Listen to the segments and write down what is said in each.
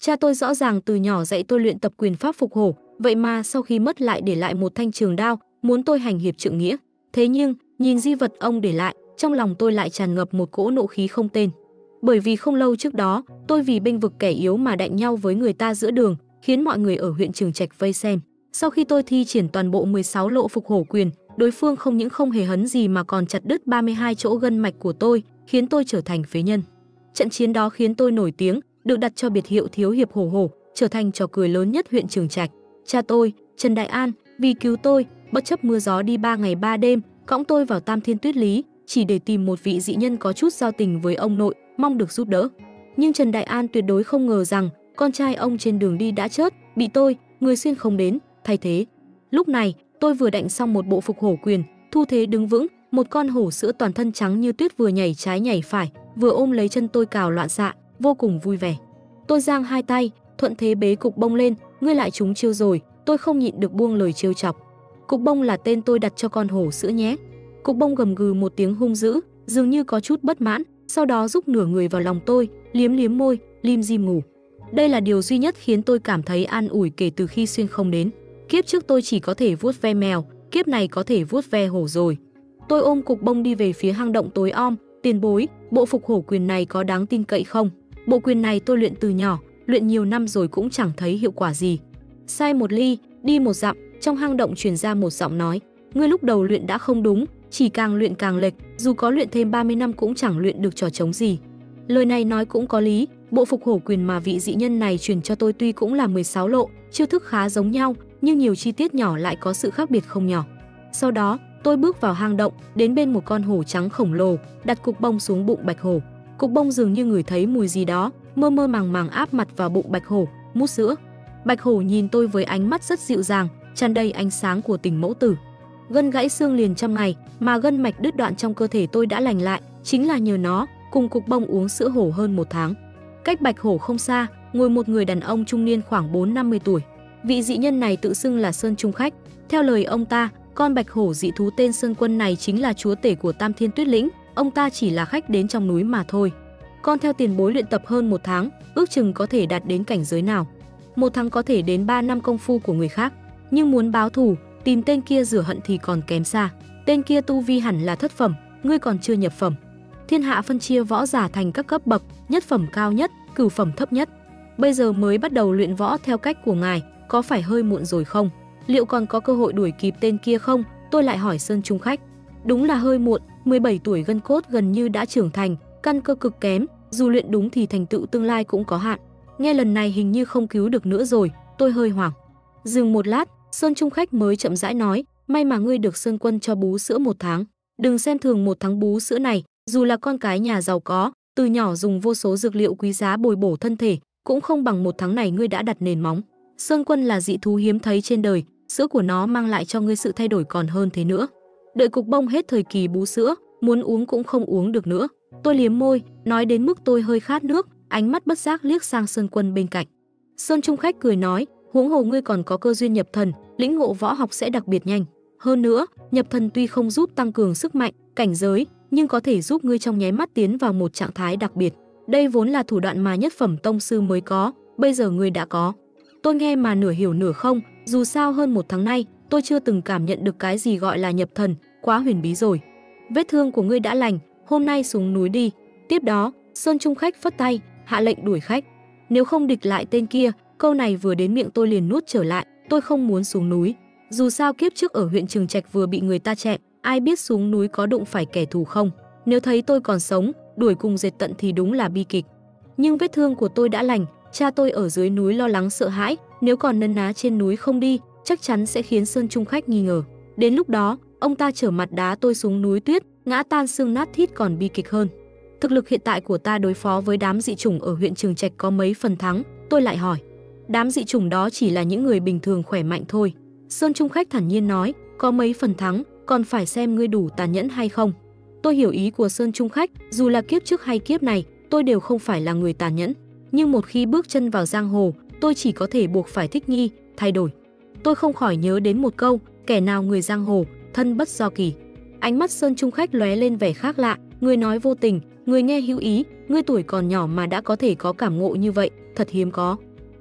Cha tôi rõ ràng từ nhỏ dạy tôi luyện tập quyền pháp phục hổ, vậy mà sau khi mất lại để lại một thanh trường đao, muốn tôi hành hiệp trượng nghĩa. Thế nhưng, nhìn di vật ông để lại, trong lòng tôi lại tràn ngập một cỗ nộ khí không tên. Bởi vì không lâu trước đó, tôi vì bênh vực kẻ yếu mà đạnh nhau với người ta giữa đường, khiến mọi người ở huyện Trường Trạch vây xem. Sau khi tôi thi triển toàn bộ 16 lộ phục hổ quyền, đối phương không những không hề hấn gì mà còn chặt đứt 32 chỗ gân mạch của tôi, khiến tôi trở thành phế nhân. Trận chiến đó khiến tôi nổi tiếng, được đặt cho biệt hiệu thiếu hiệp hổ hổ, trở thành trò cười lớn nhất huyện Trường Trạch. Cha tôi, Trần Đại An, vì cứu tôi, bất chấp mưa gió đi 3 ngày 3 đêm, cõng tôi vào Tam Thiên Tuyết Lý, chỉ để tìm một vị dị nhân có chút giao tình với ông nội, mong được giúp đỡ. Nhưng Trần Đại An tuyệt đối không ngờ rằng con trai ông trên đường đi đã chết, bị tôi, người xuyên không đến, thay thế. Lúc này, tôi vừa đạnh xong một bộ phục hổ quyền, thu thế đứng vững, một con hổ sữa toàn thân trắng như tuyết vừa nhảy trái nhảy phải, vừa ôm lấy chân tôi cào loạn xạ, vô cùng vui vẻ. Tôi giang hai tay, thuận thế bế Cục Bông lên, ngươi lại trúng chiêu rồi, tôi không nhịn được buông lời trêu chọc. Cục Bông là tên tôi đặt cho con hổ sữa nhé. Cục Bông gầm gừ một tiếng hung dữ, dường như có chút bất mãn, sau đó rúc nửa người vào lòng tôi, liếm liếm môi, lim dim ngủ. Đây là điều duy nhất khiến tôi cảm thấy an ủi kể từ khi xuyên không đến. Kiếp trước tôi chỉ có thể vuốt ve mèo, kiếp này có thể vuốt ve hổ rồi. Tôi ôm Cục Bông đi về phía hang động tối om. Tiền bối, bộ phục hổ quyền này có đáng tin cậy không? Bộ quyền này tôi luyện từ nhỏ, luyện nhiều năm rồi cũng chẳng thấy hiệu quả gì. Sai một ly, đi một dặm, trong hang động truyền ra một giọng nói. Ngươi lúc đầu luyện đã không đúng, chỉ càng luyện càng lệch, dù có luyện thêm 30 năm cũng chẳng luyện được trò trống gì. Lời này nói cũng có lý, bộ phục hổ quyền mà vị dị nhân này truyền cho tôi tuy cũng là 16 lộ, chiêu thức khá giống nhau, nhưng nhiều chi tiết nhỏ lại có sự khác biệt không nhỏ. Sau đó, tôi bước vào hang động, đến bên một con hổ trắng khổng lồ, đặt Cục Bông xuống bụng Bạch Hổ. Cục Bông dường như ngửi thấy mùi gì đó, mơ mơ màng màng áp mặt vào bụng Bạch Hổ, mút sữa. Bạch Hổ nhìn tôi với ánh mắt rất dịu dàng, tràn đầy ánh sáng của tình mẫu tử. Gân gãy xương liền trăm ngày, mà gân mạch đứt đoạn trong cơ thể tôi đã lành lại, chính là nhờ nó, cùng Cục Bông uống sữa hổ hơn 1 tháng. Cách Bạch Hổ không xa, ngồi một người đàn ông trung niên khoảng 4-50 tuổi. Vị dị nhân này tự xưng là Sơn Trung Khách. Theo lời ông ta, con bạch hổ dị thú tên Sơn Quân này chính là chúa tể của Tam Thiên Tuyết Lĩnh, ông ta chỉ là khách đến trong núi mà thôi. Con theo tiền bối luyện tập hơn 1 tháng, ước chừng có thể đạt đến cảnh giới nào? 1 tháng có thể đến 3 năm công phu của người khác, nhưng muốn báo thù, tìm tên kia rửa hận thì còn kém xa. Tên kia tu vi hẳn là thất phẩm, ngươi còn chưa nhập phẩm. Thiên hạ phân chia võ giả thành các cấp bậc, nhất phẩm cao nhất, cửu phẩm thấp nhất. Bây giờ mới bắt đầu luyện võ theo cách của ngài, có phải hơi muộn rồi không? Liệu còn có cơ hội đuổi kịp tên kia không? Tôi lại hỏi Sơn Trung Khách. Đúng là hơi muộn, 17 tuổi gân cốt gần như đã trưởng thành, căn cơ cực kém, dù luyện đúng thì thành tựu tương lai cũng có hạn. Nghe lần này hình như không cứu được nữa rồi, tôi hơi hoảng. Dừng một lát, Sơn Trung Khách mới chậm rãi nói, may mà ngươi được Sơn Quân cho bú sữa 1 tháng. Đừng xem thường 1 tháng bú sữa này, dù là con cái nhà giàu có, từ nhỏ dùng vô số dược liệu quý giá bồi bổ thân thể, cũng không bằng 1 tháng này ngươi đã đặt nền móng. Sơn Quân là dị thú hiếm thấy trên đời, sữa của nó mang lại cho ngươi sự thay đổi còn hơn thế nữa. Đợi Cục Bông hết thời kỳ bú sữa, muốn uống cũng không uống được nữa. Tôi liếm môi, nói đến mức tôi hơi khát nước, ánh mắt bất giác liếc sang Sơn Quân bên cạnh. Sơn Trung Khách cười nói, huống hồ ngươi còn có cơ duyên nhập thần, lĩnh ngộ võ học sẽ đặc biệt nhanh. Hơn nữa, nhập thần tuy không giúp tăng cường sức mạnh, cảnh giới, nhưng có thể giúp ngươi trong nháy mắt tiến vào một trạng thái đặc biệt. Đây vốn là thủ đoạn mà nhất phẩm tông sư mới có, bây giờ ngươi đã có. Tôi nghe mà nửa hiểu nửa không, dù sao hơn 1 tháng nay, tôi chưa từng cảm nhận được cái gì gọi là nhập thần, quá huyền bí rồi. Vết thương của ngươi đã lành, hôm nay xuống núi đi. Tiếp đó, Sơn Trung Khách phất tay, hạ lệnh đuổi khách. Nếu không địch lại tên kia, câu này vừa đến miệng tôi liền nuốt trở lại, tôi không muốn xuống núi. Dù sao kiếp trước ở huyện Trường Trạch vừa bị người ta chẹm, ai biết xuống núi có đụng phải kẻ thù không. Nếu thấy tôi còn sống, đuổi cùng dệt tận thì đúng là bi kịch. Nhưng vết thương của tôi đã lành, cha tôi ở dưới núi lo lắng sợ hãi, nếu còn nấn ná trên núi không đi, chắc chắn sẽ khiến Sơn Trung Khách nghi ngờ. Đến lúc đó, ông ta trở mặt đá tôi xuống núi tuyết, ngã tan xương nát thít còn bi kịch hơn. Thực lực hiện tại của ta đối phó với đám dị chủng ở huyện Trường Trạch có mấy phần thắng? Tôi lại hỏi. Đám dị chủng đó chỉ là những người bình thường khỏe mạnh thôi. Sơn Trung Khách thản nhiên nói, có mấy phần thắng, còn phải xem ngươi đủ tàn nhẫn hay không. Tôi hiểu ý của Sơn Trung Khách, dù là kiếp trước hay kiếp này, tôi đều không phải là người tàn nhẫn. Nhưng một khi bước chân vào giang hồ, tôi chỉ có thể buộc phải thích nghi, thay đổi. Tôi không khỏi nhớ đến một câu, kẻ nào người giang hồ, thân bất do kỳ. Ánh mắt Sơn Trung Khách lóe lên vẻ khác lạ, người nói vô tình, người nghe hữu ý, ngươi tuổi còn nhỏ mà đã có thể có cảm ngộ như vậy, thật hiếm có.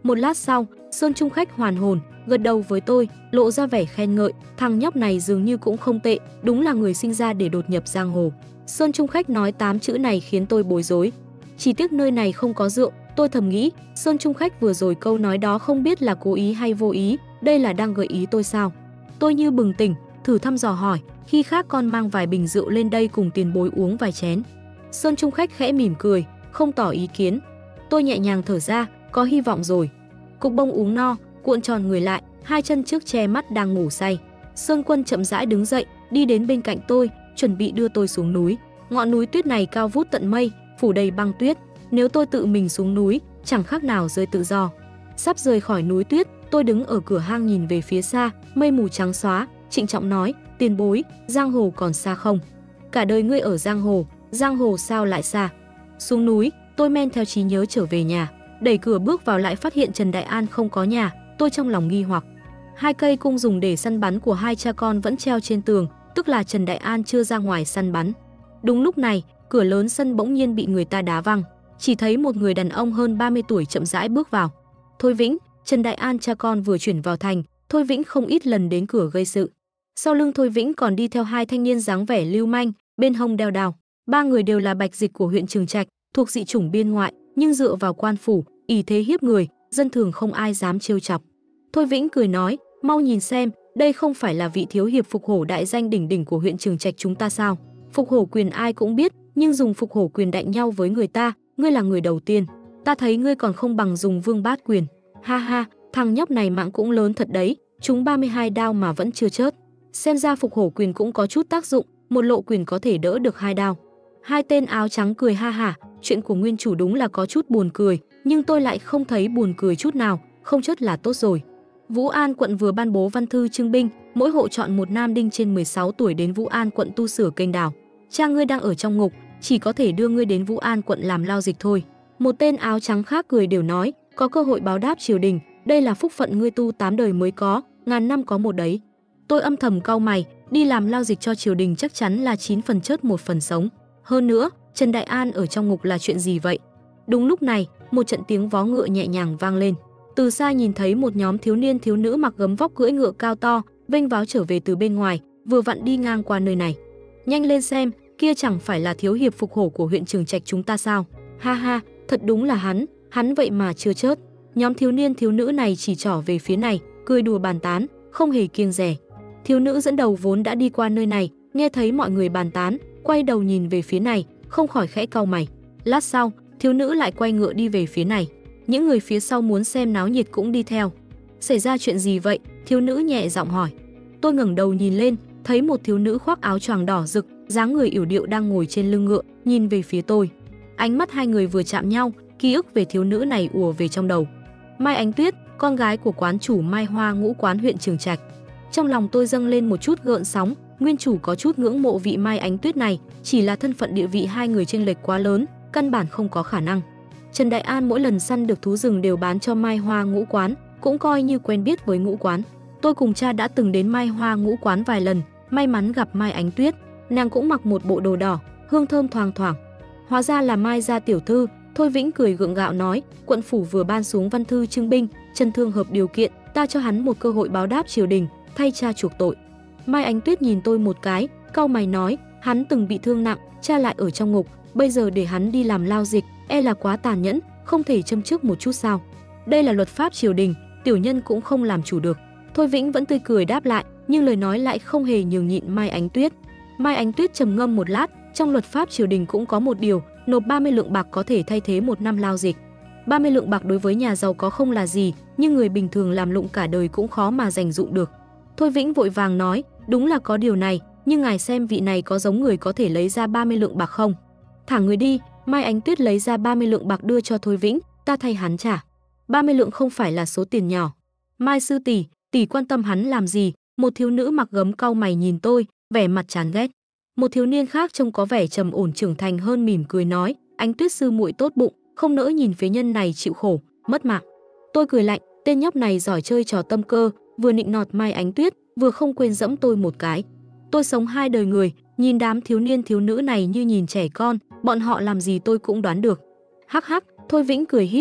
Một lát sau, Sơn Trung Khách hoàn hồn, gật đầu với tôi, lộ ra vẻ khen ngợi, thằng nhóc này dường như cũng không tệ, đúng là người sinh ra để đột nhập giang hồ. Sơn Trung Khách nói 8 chữ này khiến tôi bối rối. Chỉ tiếc nơi này không có rượu, tôi thầm nghĩ, Sơn Trung Khách vừa rồi câu nói đó không biết là cố ý hay vô ý, đây là đang gợi ý tôi sao? Tôi như bừng tỉnh, thử thăm dò hỏi, khi khác con mang vài bình rượu lên đây cùng tiền bối uống vài chén. Sơn Trung Khách khẽ mỉm cười, không tỏ ý kiến. Tôi nhẹ nhàng thở ra, có hy vọng rồi. Cục bông uống no, cuộn tròn người lại, hai chân trước che mắt đang ngủ say. Sơn Quân chậm rãi đứng dậy, đi đến bên cạnh tôi, chuẩn bị đưa tôi xuống núi. Ngọn núi tuyết này cao vút tận mây, phủ đầy băng tuyết. Nếu tôi tự mình xuống núi, chẳng khác nào rơi tự do. Sắp rời khỏi núi tuyết, tôi đứng ở cửa hang nhìn về phía xa, mây mù trắng xóa, trịnh trọng nói, tiền bối, giang hồ còn xa không? Cả đời ngươi ở giang hồ sao lại xa? Xuống núi, tôi men theo trí nhớ trở về nhà, đẩy cửa bước vào lại phát hiện Trần Đại An không có nhà, tôi trong lòng nghi hoặc. Hai cây cung dùng để săn bắn của hai cha con vẫn treo trên tường, tức là Trần Đại An chưa ra ngoài săn bắn. Đúng lúc này, cửa lớn sân bỗng nhiên bị người ta đá văng, chỉ thấy một người đàn ông hơn 30 tuổi chậm rãi bước vào. Thôi Vĩnh, Trần Đại An cha con vừa chuyển vào thành, Thôi Vĩnh không ít lần đến cửa gây sự. Sau lưng Thôi Vĩnh còn đi theo hai thanh niên dáng vẻ lưu manh, bên hông đeo đao. Ba người đều là bạch dịch của huyện Trường Trạch, thuộc dị chủng biên ngoại, nhưng dựa vào quan phủ, ỷ thế hiếp người, dân thường không ai dám trêu chọc. Thôi Vĩnh cười nói, mau nhìn xem, đây không phải là vị thiếu hiệp Phục Hổ đại danh đỉnh đỉnh của huyện Trường Trạch chúng ta sao? Phục Hổ quyền ai cũng biết, nhưng dùng Phục Hổ quyền đạnh nhau với người ta, ngươi là người đầu tiên. Ta thấy ngươi còn không bằng dùng Vương Bát quyền. Ha ha, thằng nhóc này mạng cũng lớn thật đấy, chúng 32 đao mà vẫn chưa chớt. Xem ra Phục Hổ quyền cũng có chút tác dụng, một lộ quyền có thể đỡ được 2 đao. Hai tên áo trắng cười ha hả, chuyện của nguyên chủ đúng là có chút buồn cười, nhưng tôi lại không thấy buồn cười chút nào, không chớt là tốt rồi. Vũ An quận vừa ban bố văn thư trưng binh, mỗi hộ chọn một nam đinh trên 16 tuổi đến Vũ An quận tu sửa kênh đào. Cha ngươi đang ở trong ngục, chỉ có thể đưa ngươi đến Vũ An quận làm lao dịch thôi. Một tên áo trắng khác cười đều nói, có cơ hội báo đáp triều đình, đây là phúc phận ngươi tu 8 đời mới có, ngàn năm có một đấy. Tôi âm thầm cau mày, đi làm lao dịch cho triều đình chắc chắn là 9 phần chết 1 phần sống. Hơn nữa, Trần Đại An ở trong ngục là chuyện gì vậy? Đúng lúc này, một trận tiếng vó ngựa nhẹ nhàng vang lên. Từ xa nhìn thấy một nhóm thiếu niên thiếu nữ mặc gấm vóc cưỡi ngựa cao to, vênh váo trở về từ bên ngoài, vừa vặn đi ngang qua nơi này. Nhanh lên xem, kia chẳng phải là thiếu hiệp Phục Hổ của huyện Trường Trạch chúng ta sao? Ha ha, thật đúng là hắn vậy mà chưa chớt. Nhóm thiếu niên thiếu nữ này chỉ trỏ về phía này, cười đùa bàn tán, không hề kiêng dè. Thiếu nữ dẫn đầu vốn đã đi qua nơi này, nghe thấy mọi người bàn tán, quay đầu nhìn về phía này, không khỏi khẽ cau mày. Lát sau, thiếu nữ lại quay ngựa đi về phía này. Những người phía sau muốn xem náo nhiệt cũng đi theo. Xảy ra chuyện gì vậy? Thiếu nữ nhẹ giọng hỏi. Tôi ngẩng đầu nhìn lên, thấy một thiếu nữ khoác áo choàng đỏ rực, dáng người yểu điệu đang ngồi trên lưng ngựa, nhìn về phía tôi. Ánh mắt hai người vừa chạm nhau, ký ức về thiếu nữ này ùa về trong đầu. Mai Ánh Tuyết, con gái của quán chủ Mai Hoa Ngũ quán huyện Trường Trạch. Trong lòng tôi dâng lên một chút gợn sóng, nguyên chủ có chút ngưỡng mộ vị Mai Ánh Tuyết này, chỉ là thân phận địa vị hai người chênh lệch quá lớn, căn bản không có khả năng. Trần Đại An mỗi lần săn được thú rừng đều bán cho Mai Hoa Ngũ quán, cũng coi như quen biết với Ngũ quán. Tôi cùng cha đã từng đến Mai Hoa Ngũ quán vài lần, may mắn gặp Mai Ánh Tuyết, nàng cũng mặc một bộ đồ đỏ, hương thơm thoang thoảng. Hóa ra là Mai gia tiểu thư. Thôi Vĩnh cười gượng gạo nói, quận phủ vừa ban xuống văn thư trưng binh, Trần Thương hợp điều kiện, ta cho hắn một cơ hội báo đáp triều đình, thay cha chuộc tội. Mai Ánh Tuyết nhìn tôi một cái, cau mày nói, hắn từng bị thương nặng, cha lại ở trong ngục, bây giờ để hắn đi làm lao dịch, e là quá tàn nhẫn, không thể châm chước một chút sao? Đây là luật pháp triều đình, tiểu nhân cũng không làm chủ được. Thôi Vĩnh vẫn tươi cười đáp lại, nhưng lời nói lại không hề nhường nhịn Mai Ánh Tuyết. Mai Ánh Tuyết trầm ngâm một lát, trong luật pháp triều đình cũng có một điều, nộp 30 lượng bạc có thể thay thế 1 năm lao dịch. 30 lượng bạc đối với nhà giàu có không là gì, nhưng người bình thường làm lụng cả đời cũng khó mà dành dụm được. Thôi Vĩnh vội vàng nói, đúng là có điều này, nhưng ngài xem vị này có giống người có thể lấy ra 30 lượng bạc không? Thả người đi. Mai Ánh Tuyết lấy ra 30 lượng bạc đưa cho Thôi Vĩnh, ta thay hắn trả. 30 lượng không phải là số tiền nhỏ. Mai sư tỷ quan tâm hắn làm gì? Một thiếu nữ mặc gấm cau mày nhìn tôi, vẻ mặt chán ghét. Một thiếu niên khác trông có vẻ trầm ổn trưởng thành hơn mỉm cười nói, Ánh Tuyết sư muội tốt bụng, không nỡ nhìn phế nhân này chịu khổ, mất mạng. Tôi cười lạnh, tên nhóc này giỏi chơi trò tâm cơ, vừa nịnh nọt Mai Ánh Tuyết, vừa không quên giẫm tôi một cái. Tôi sống 2 đời người, nhìn đám thiếu niên thiếu nữ này như nhìn trẻ con, bọn họ làm gì tôi cũng đoán được. Hắc hắc, Thôi Vĩnh cười híp mắt,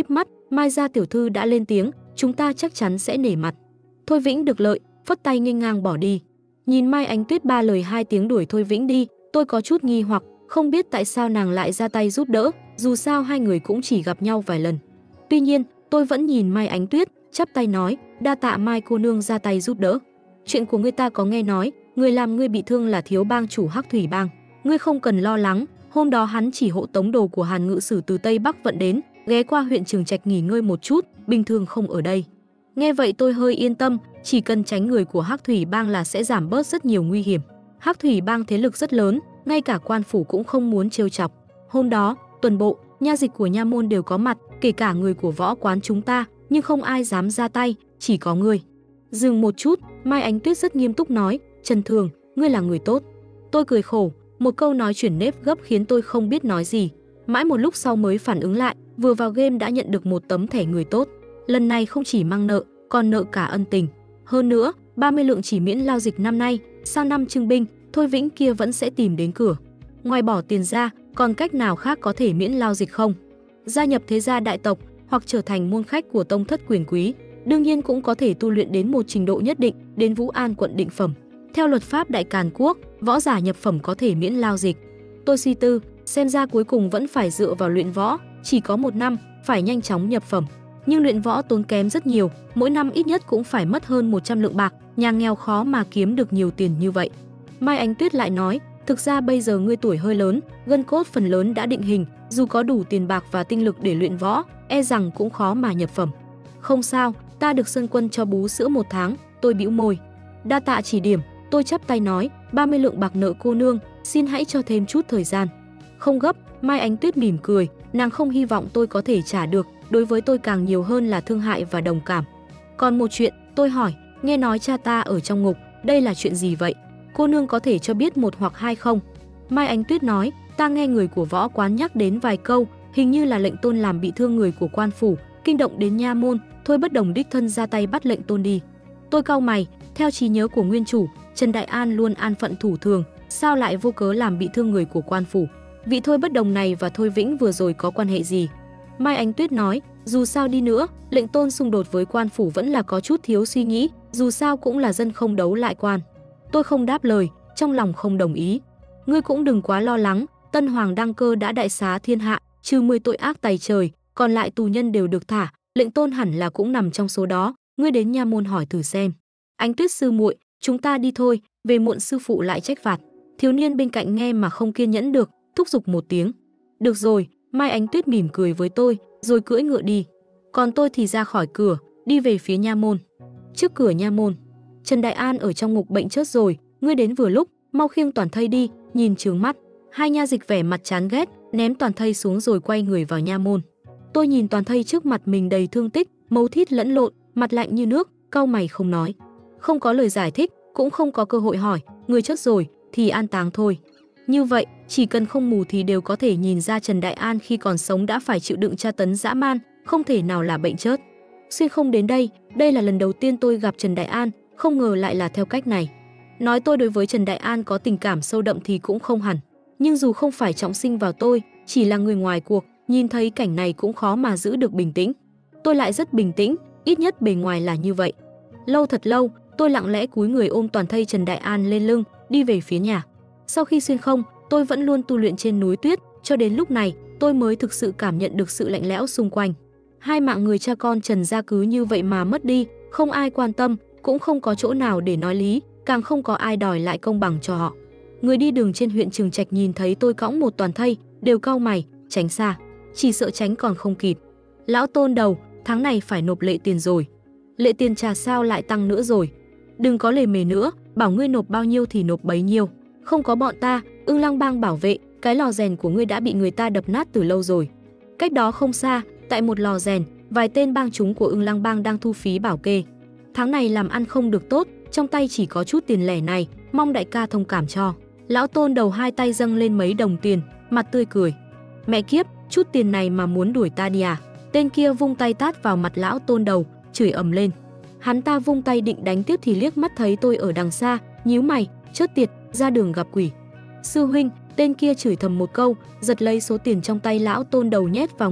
Mai gia tiểu thư đã lên tiếng, chúng ta chắc chắn sẽ nể mặt. Thôi Vĩnh được lợi, phất tay nghênh ngang bỏ đi. Nhìn Mai Ánh Tuyết ba lời hai tiếng đuổi Thôi Vĩnh đi, tôi có chút nghi hoặc, không biết tại sao nàng lại ra tay giúp đỡ, dù sao hai người cũng chỉ gặp nhau vài lần. Tuy nhiên, tôi vẫn nhìn Mai Ánh Tuyết, chắp tay nói, đa tạ Mai cô nương ra tay giúp đỡ. Chuyện của ngươi ta có nghe nói, người làm ngươi bị thương là thiếu bang chủ Hắc Thủy Bang. Ngươi không cần lo lắng, hôm đó hắn chỉ hộ tống đồ của Hàn Ngự Sử từ Tây Bắc vận đến, ghé qua huyện Trường Trạch nghỉ ngơi một chút, bình thường không ở đây. Nghe vậy tôi hơi yên tâm, chỉ cần tránh người của Hắc Thủy Bang là sẽ giảm bớt rất nhiều nguy hiểm. Hắc Thủy Bang thế lực rất lớn, ngay cả quan phủ cũng không muốn trêu chọc. Hôm đó, tuần bộ, nha dịch của nha môn đều có mặt, kể cả người của võ quán chúng ta, nhưng không ai dám ra tay, chỉ có ngươi. Dừng một chút, Mai Ánh Tuyết rất nghiêm túc nói, Trần Thường, ngươi là người tốt. Tôi cười khổ, một câu nói chuyển nếp gấp khiến tôi không biết nói gì. Mãi một lúc sau mới phản ứng lại, vừa vào game đã nhận được một tấm thẻ người tốt. Lần này không chỉ mang nợ, còn nợ cả ân tình. Hơn nữa, 30 lượng chỉ miễn lao dịch năm nay, sang năm trưng binh, Thôi Vĩnh kia vẫn sẽ tìm đến cửa. Ngoài bỏ tiền ra, còn cách nào khác có thể miễn lao dịch không? Gia nhập thế gia đại tộc hoặc trở thành môn khách của tông thất quyền quý, đương nhiên cũng có thể tu luyện đến một trình độ nhất định, đến Vũ An quận định phẩm. Theo luật pháp Đại Càn Quốc, võ giả nhập phẩm có thể miễn lao dịch. Tôi suy tư, xem ra cuối cùng vẫn phải dựa vào luyện võ, chỉ có 1 năm, phải nhanh chóng nhập phẩm. Nhưng luyện võ tốn kém rất nhiều, mỗi năm ít nhất cũng phải mất hơn 100 lượng bạc, nhà nghèo khó mà kiếm được nhiều tiền như vậy. Mai Ánh Tuyết lại nói, thực ra bây giờ ngươi tuổi hơi lớn, gân cốt phần lớn đã định hình, dù có đủ tiền bạc và tinh lực để luyện võ, e rằng cũng khó mà nhập phẩm. Không sao, ta được Sơn Quân cho bú sữa 1 tháng, tôi bĩu môi. Đa tạ chỉ điểm, tôi chắp tay nói, 30 lượng bạc nợ cô nương, xin hãy cho thêm chút thời gian. Không gấp, Mai Ánh Tuyết mỉm cười, nàng không hy vọng tôi có thể trả được, đối với tôi càng nhiều hơn là thương hại và đồng cảm. Còn một chuyện, tôi hỏi, nghe nói cha ta ở trong ngục, đây là chuyện gì vậy? Cô nương có thể cho biết 1 hoặc 2 không? Mai Ánh Tuyết nói, ta nghe người của võ quán nhắc đến vài câu, hình như là lệnh tôn làm bị thương người của quan phủ, kinh động đến nha môn, Thôi Bất Đồng đích thân ra tay bắt lệnh tôn đi. Tôi cau mày, theo trí nhớ của nguyên chủ, Trần Đại An luôn an phận thủ thường, sao lại vô cớ làm bị thương người của quan phủ? Vị Thôi Bất Đồng này và Thôi Vĩnh vừa rồi có quan hệ gì? Mai Ánh Tuyết nói, dù sao đi nữa, lệnh tôn xung đột với quan phủ vẫn là có chút thiếu suy nghĩ, dù sao cũng là dân không đấu lại quan. Tôi không đáp lời, trong lòng không đồng ý. Ngươi cũng đừng quá lo lắng, Tân Hoàng đăng cơ đã đại xá thiên hạ, trừ 10 tội ác tày trời, còn lại tù nhân đều được thả, lệnh tôn hẳn là cũng nằm trong số đó, ngươi đến nha môn hỏi thử xem. Ánh Tuyết sư muội, chúng ta đi thôi, về muộn sư phụ lại trách phạt. Thiếu niên bên cạnh nghe mà không kiên nhẫn được, thúc giục một tiếng. Được rồi, Mai Ánh Tuyết mỉm cười với tôi, rồi cưỡi ngựa đi. Còn tôi thì ra khỏi cửa, đi về phía nha môn. Trước cửa nha môn, Trần Đại An ở trong ngục bệnh chớt rồi, ngươi đến vừa lúc, mau khiêng Toàn Thây đi, nhìn trướng mắt. Hai nha dịch vẻ mặt chán ghét, ném Toàn Thây xuống rồi quay người vào nha môn. Tôi nhìn Toàn Thây trước mặt mình đầy thương tích, mấu thít lẫn lộn, mặt lạnh như nước, cau mày không nói. Không có lời giải thích, cũng không có cơ hội hỏi, người chết rồi thì an táng thôi. Như vậy, chỉ cần không mù thì đều có thể nhìn ra Trần Đại An khi còn sống đã phải chịu đựng tra tấn dã man, không thể nào là bệnh chớt. Xuyên không đến đây là lần đầu tiên tôi gặp Trần Đại An, không ngờ lại là theo cách này. Nói tôi đối với Trần Đại An có tình cảm sâu đậm thì cũng không hẳn. Nhưng dù không phải trọng sinh vào tôi, chỉ là người ngoài cuộc, nhìn thấy cảnh này cũng khó mà giữ được bình tĩnh. Tôi lại rất bình tĩnh, ít nhất bề ngoài là như vậy. Lâu thật lâu, tôi lặng lẽ cúi người ôm Toàn Thây Trần Đại An lên lưng, đi về phía nhà. Sau khi xuyên không, tôi vẫn luôn tu luyện trên núi tuyết, cho đến lúc này, tôi mới thực sự cảm nhận được sự lạnh lẽo xung quanh. Hai mạng người cha con Trần gia cứ như vậy mà mất đi, không ai quan tâm, cũng không có chỗ nào để nói lý, càng không có ai đòi lại công bằng cho họ. Người đi đường trên huyện Trường Trạch nhìn thấy tôi cõng một Toàn Thây, đều cau mày, tránh xa, chỉ sợ tránh còn không kịp. Lão Tôn đầu, tháng này phải nộp lệ tiền rồi. Lệ tiền trà sao lại tăng nữa rồi? Đừng có lề mề nữa, bảo ngươi nộp bao nhiêu thì nộp bấy nhiêu. Không có bọn ta, Ưng Lăng Bang bảo vệ, cái lò rèn của ngươi đã bị người ta đập nát từ lâu rồi. Cách đó không xa, tại một lò rèn, vài tên bang chúng của Ưng Lăng Bang đang thu phí bảo kê. Tháng này làm ăn không được tốt, trong tay chỉ có chút tiền lẻ này, mong đại ca thông cảm cho. Lão Tôn đầu hai tay dâng lên mấy đồng tiền, mặt tươi cười. Mẹ kiếp, chút tiền này mà muốn đuổi ta đi à? Tên kia vung tay tát vào mặt lão Tôn đầu, chửi ầm lên. Hắn ta vung tay định đánh tiếp thì liếc mắt thấy tôi ở đằng xa, nhíu mày, chớt tiệt, ra đường gặp quỷ. Sư huynh, tên kia chửi thầm một câu, giật lấy số tiền trong tay lão Tôn đầu nhét vào ngực,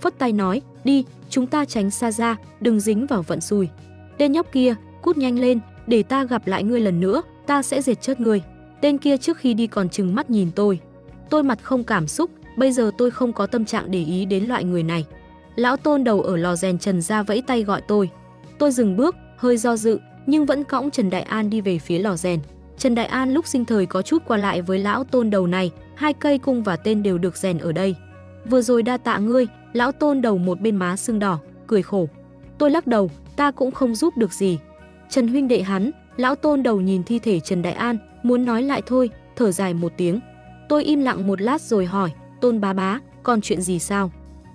phất tay nói, đi, chúng ta tránh xa ra, đừng dính vào vận xui. Tên nhóc kia, cút nhanh lên, để ta gặp lại ngươi lần nữa, ta sẽ diệt chết ngươi. Tên kia trước khi đi còn trừng mắt nhìn tôi. Tôi mặt không cảm xúc, bây giờ tôi không có tâm trạng để ý đến loại người này. Lão Tôn đầu ở lò rèn Trần ra vẫy tay gọi tôi. Tôi dừng bước, hơi do dự, nhưng vẫn cõng Trần Đại An đi về phía lò rèn. Trần Đại An lúc sinh thời có chút qua lại với lão Tôn đầu này, 2 cây cung và tên đều được rèn ở đây. Vừa rồi đa tạ ngươi, lão Tôn đầu một bên má sưng đỏ, cười khổ. Tôi lắc đầu, ta cũng không giúp được gì. Trần huynh đệ hắn, lão Tôn đầu nhìn thi thể Trần Đại An, muốn nói lại thôi, thở dài một tiếng. Tôi im lặng một lát rồi hỏi, Tôn bá bá, còn chuyện gì sao?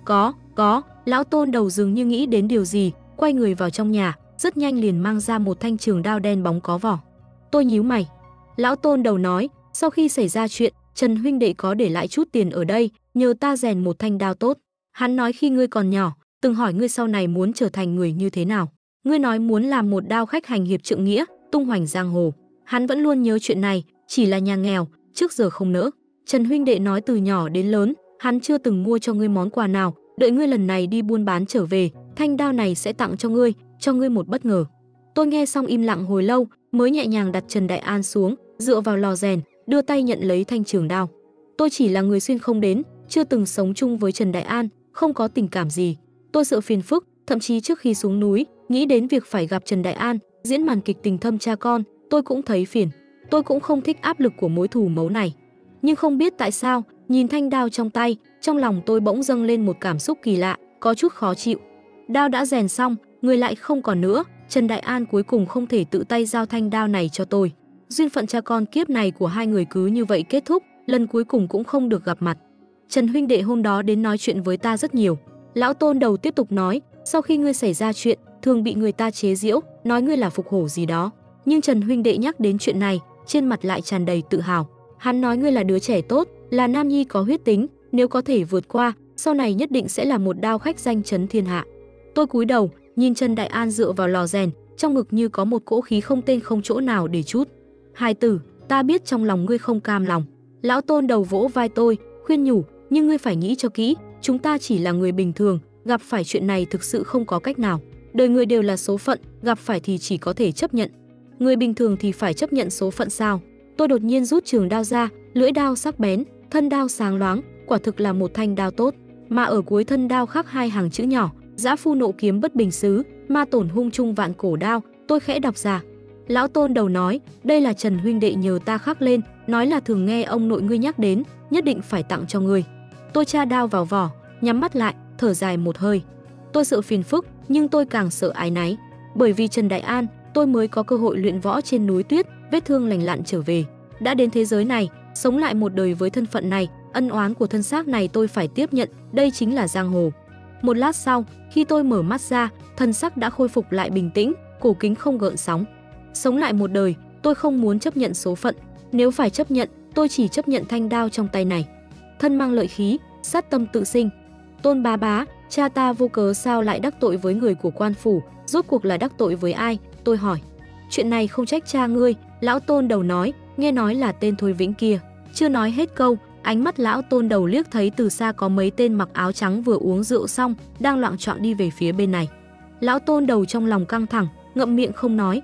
Có, lão Tôn đầu dường như nghĩ đến điều gì, quay người vào trong nhà, rất nhanh liền mang ra một thanh trường đao đen bóng có vỏ. Tôi nhíu mày. Lão Tôn đầu nói, sau khi xảy ra chuyện, Trần huynh đệ có để lại chút tiền ở đây, nhờ ta rèn một thanh đao tốt. Hắn nói khi ngươi còn nhỏ, từng hỏi ngươi sau này muốn trở thành người như thế nào. Ngươi nói muốn làm một đao khách hành hiệp trượng nghĩa, tung hoành giang hồ. Hắn vẫn luôn nhớ chuyện này, chỉ là nhà nghèo, trước giờ không nỡ. Trần huynh đệ nói từ nhỏ đến lớn, hắn chưa từng mua cho ngươi món quà nào, đợi ngươi lần này đi buôn bán trở về, thanh đao này sẽ tặng cho ngươi một bất ngờ. Tôi nghe xong im lặng hồi lâu, mới nhẹ nhàng đặt Trần Đại An xuống, dựa vào lò rèn, đưa tay nhận lấy thanh trường đao. Tôi chỉ là người xuyên không đến, chưa từng sống chung với Trần Đại An, không có tình cảm gì. Tôi sợ phiền phức, thậm chí trước khi xuống núi, nghĩ đến việc phải gặp Trần Đại An, diễn màn kịch tình thâm cha con, tôi cũng thấy phiền. Tôi cũng không thích áp lực của mối thù mấu này. Nhưng không biết tại sao, nhìn thanh đao trong tay, trong lòng tôi bỗng dâng lên một cảm xúc kỳ lạ, có chút khó chịu. Đao đã rèn xong, người lại không còn nữa, Trần Đại An cuối cùng không thể tự tay giao thanh đao này cho tôi. Duyên phận cha con kiếp này của hai người cứ như vậy kết thúc, lần cuối cùng cũng không được gặp mặt. Trần huynh đệ hôm đó đến nói chuyện với ta rất nhiều. Lão Tôn đầu tiếp tục nói, sau khi ngươi xảy ra chuyện, thường bị người ta chế giễu, nói ngươi là phục hổ gì đó. Nhưng Trần huynh đệ nhắc đến chuyện này, trên mặt lại tràn đầy tự hào. Hắn nói ngươi là đứa trẻ tốt, là nam nhi có huyết tính, nếu có thể vượt qua, sau này nhất định sẽ là một đao khách danh chấn thiên hạ. Tôi cúi đầu, nhìn Trần Đại An dựa vào lò rèn, trong ngực như có một cỗ khí không tên không chỗ nào để trút. Hai tử, ta biết trong lòng ngươi không cam lòng. Lão Tôn đầu vỗ vai tôi, khuyên nhủ, nhưng ngươi phải nghĩ cho kỹ, chúng ta chỉ là người bình thường, gặp phải chuyện này thực sự không có cách nào. Đời người đều là số phận, gặp phải thì chỉ có thể chấp nhận. Người bình thường thì phải chấp nhận số phận sao? Tôi đột nhiên rút trường đao ra, lưỡi đao sắc bén, thân đao sáng loáng, quả thực là một thanh đao tốt. Mà ở cuối thân đao khắc 2 hàng chữ nhỏ, Dã phu nộ kiếm bất bình xứ, ma tổn hung trung vạn cổ đao. Tôi khẽ đọc ra. Lão Tôn đầu nói, đây là Trần huynh đệ nhờ ta khắc lên, nói là thường nghe ông nội ngươi nhắc đến, nhất định phải tặng cho ngươi. Tôi tra đao vào vỏ, nhắm mắt lại, thở dài một hơi. Tôi sợ phiền phức, nhưng tôi càng sợ áy náy, bởi vì Trần Đại An, tôi mới có cơ hội luyện võ trên núi tuyết, vết thương lành lặn trở về. Đã đến thế giới này, sống lại một đời với thân phận này, ân oán của thân xác này tôi phải tiếp nhận, đây chính là giang hồ. Một lát sau, khi tôi mở mắt ra, thân xác đã khôi phục lại bình tĩnh, cổ kính không gợn sóng. Sống lại một đời, tôi không muốn chấp nhận số phận. Nếu phải chấp nhận, tôi chỉ chấp nhận thanh đao trong tay này. Thân mang lợi khí, sát tâm tự sinh. Tôn bá bá, cha ta vô cớ sao lại đắc tội với người của quan phủ, rốt cuộc là đắc tội với ai? Tôi hỏi. Chuyện này không trách cha ngươi, lão Tôn đầu nói, nghe nói là tên Thôi Vĩnh kia. Chưa nói hết câu, ánh mắt lão Tôn đầu liếc thấy từ xa có mấy tên mặc áo trắng vừa uống rượu xong, đang loạng choạng đi về phía bên này. Lão Tôn đầu trong lòng căng thẳng, ngậm miệng không nói.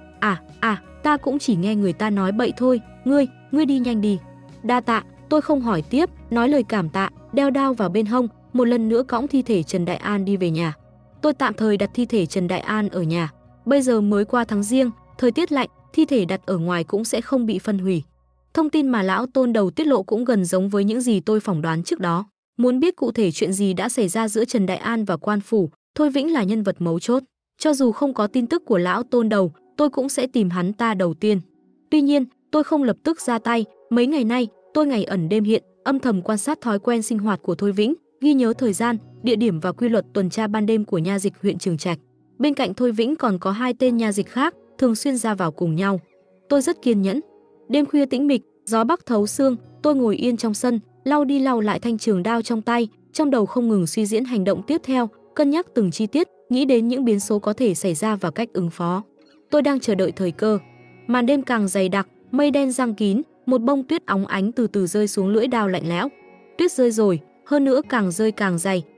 Ta cũng chỉ nghe người ta nói bậy thôi, ngươi đi nhanh đi. Đa tạ, tôi không hỏi tiếp, nói lời cảm tạ, đeo đao vào bên hông, một lần nữa cõng thi thể Trần Đại An đi về nhà. Tôi tạm thời đặt thi thể Trần Đại An ở nhà. Bây giờ mới qua tháng Giêng, thời tiết lạnh, thi thể đặt ở ngoài cũng sẽ không bị phân hủy. Thông tin mà lão Tôn đầu tiết lộ cũng gần giống với những gì tôi phỏng đoán trước đó. Muốn biết cụ thể chuyện gì đã xảy ra giữa Trần Đại An và quan phủ, Thôi Vĩnh là nhân vật mấu chốt. Cho dù không có tin tức của lão Tôn đầu, tôi cũng sẽ tìm hắn ta đầu tiên. Tuy nhiên, tôi không lập tức ra tay. Mấy ngày nay, tôi ngày ẩn đêm hiện, âm thầm quan sát thói quen sinh hoạt của Thôi Vĩnh, ghi nhớ thời gian, địa điểm và quy luật tuần tra ban đêm của nha dịch huyện Trường Trạch. Bên cạnh Thôi Vĩnh còn có 2 tên nha dịch khác, thường xuyên ra vào cùng nhau. Tôi rất kiên nhẫn. Đêm khuya tĩnh mịch, gió bắc thấu xương, tôi ngồi yên trong sân, lau đi lau lại thanh trường đao trong tay, trong đầu không ngừng suy diễn hành động tiếp theo, cân nhắc từng chi tiết, nghĩ đến những biến số có thể xảy ra và cách ứng phó. Tôi đang chờ đợi thời cơ. Màn đêm càng dày đặc, mây đen giăng kín, một bông tuyết óng ánh từ từ rơi xuống lưỡi đao lạnh lẽo. Tuyết rơi rồi, hơn nữa càng rơi càng dày,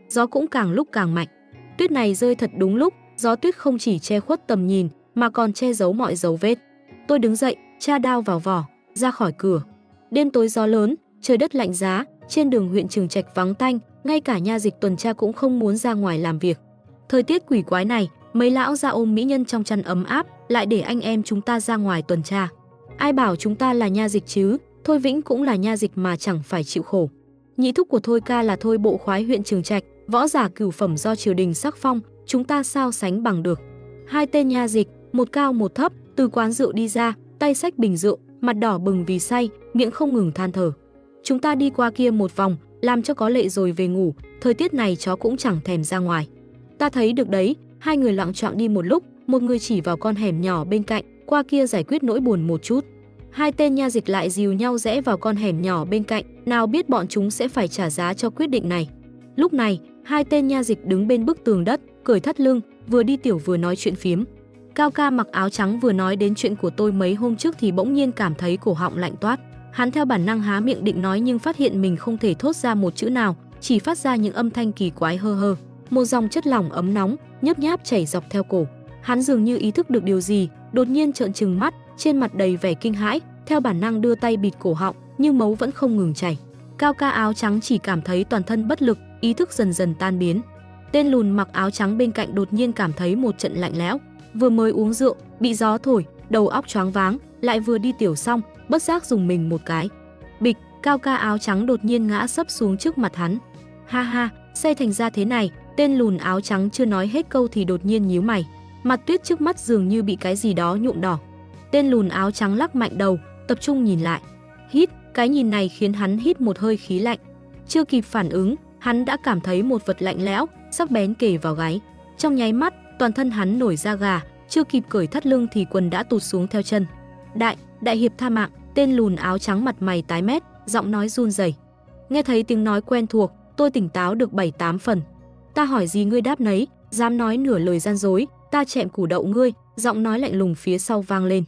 gió cũng càng lúc càng mạnh. Tuyết này rơi thật đúng lúc, gió tuyết không chỉ che khuất tầm nhìn mà còn che giấu mọi dấu vết. Tôi đứng dậy, tra đao vào vỏ, ra khỏi cửa. Đêm tối gió lớn, trời đất lạnh giá, trên đường huyện Trường Trạch vắng tanh, ngay cả nha dịch tuần tra cũng không muốn ra ngoài làm việc. Thời tiết quỷ quái này, mấy lão ra ôm mỹ nhân trong chăn ấm áp, lại để anh em chúng ta ra ngoài tuần tra. Ai bảo chúng ta là nha dịch chứ, Thôi Vĩnh cũng là nha dịch mà chẳng phải chịu khổ. Nhị thúc của Thôi ca là Thôi bộ khoái huyện Trường Trạch, võ giả cửu phẩm do triều đình sắc phong, chúng ta sao sánh bằng được. Hai tên nha dịch, một cao một thấp, từ quán rượu đi ra, tay xách bình rượu, mặt đỏ bừng vì say, miệng không ngừng than thở. Chúng ta đi qua kia một vòng, làm cho có lệ rồi về ngủ, thời tiết này chó cũng chẳng thèm ra ngoài. Ta thấy được đấy, hai người loạng choạng đi một lúc, một người chỉ vào con hẻm nhỏ bên cạnh, qua kia giải quyết nỗi buồn một chút. Hai tên nha dịch lại dìu nhau rẽ vào con hẻm nhỏ bên cạnh, nào biết bọn chúng sẽ phải trả giá cho quyết định này. Lúc này, hai tên nha dịch đứng bên bức tường đất, cởi thắt lưng, vừa đi tiểu vừa nói chuyện phiếm. Cao ca mặc áo trắng vừa nói đến chuyện của tôi mấy hôm trước thì bỗng nhiên cảm thấy cổ họng lạnh toát. Hắn theo bản năng há miệng định nói nhưng phát hiện mình không thể thốt ra một chữ nào, chỉ phát ra những âm thanh kỳ quái hơ hơ. Một dòng chất lỏng ấm nóng nhấp nháp chảy dọc theo cổ. Hắn dường như ý thức được điều gì, đột nhiên trợn trừng mắt, trên mặt đầy vẻ kinh hãi, theo bản năng đưa tay bịt cổ họng, nhưng máu vẫn không ngừng chảy. Cao ca áo trắng chỉ cảm thấy toàn thân bất lực, ý thức dần dần tan biến. Tên lùn mặc áo trắng bên cạnh đột nhiên cảm thấy một trận lạnh lẽo, vừa mới uống rượu, bị gió thổi, đầu óc choáng váng, lại vừa đi tiểu xong, bất giác dùng mình một cái. Bịch, Cao ca áo trắng đột nhiên ngã sấp xuống trước mặt hắn. Ha ha, say thành ra thế này. Tên lùn áo trắng chưa nói hết câu thì đột nhiên nhíu mày, mặt tuyết trước mắt dường như bị cái gì đó nhuộm đỏ. Tên lùn áo trắng lắc mạnh đầu, tập trung nhìn lại. Hít, cái nhìn này khiến hắn hít một hơi khí lạnh. Chưa kịp phản ứng, hắn đã cảm thấy một vật lạnh lẽo, sắc bén kề vào gáy. Trong nháy mắt, toàn thân hắn nổi da gà, chưa kịp cởi thắt lưng thì quần đã tụt xuống theo chân. Đại hiệp tha mạng. Tên lùn áo trắng mặt mày tái mét, giọng nói run rẩy. Nghe thấy tiếng nói quen thuộc, tôi tỉnh táo được 7-8 phần. Ta hỏi gì ngươi đáp nấy, dám nói nửa lời gian dối, ta chẹm củ đậu ngươi. Giọng nói lạnh lùng phía sau vang lên.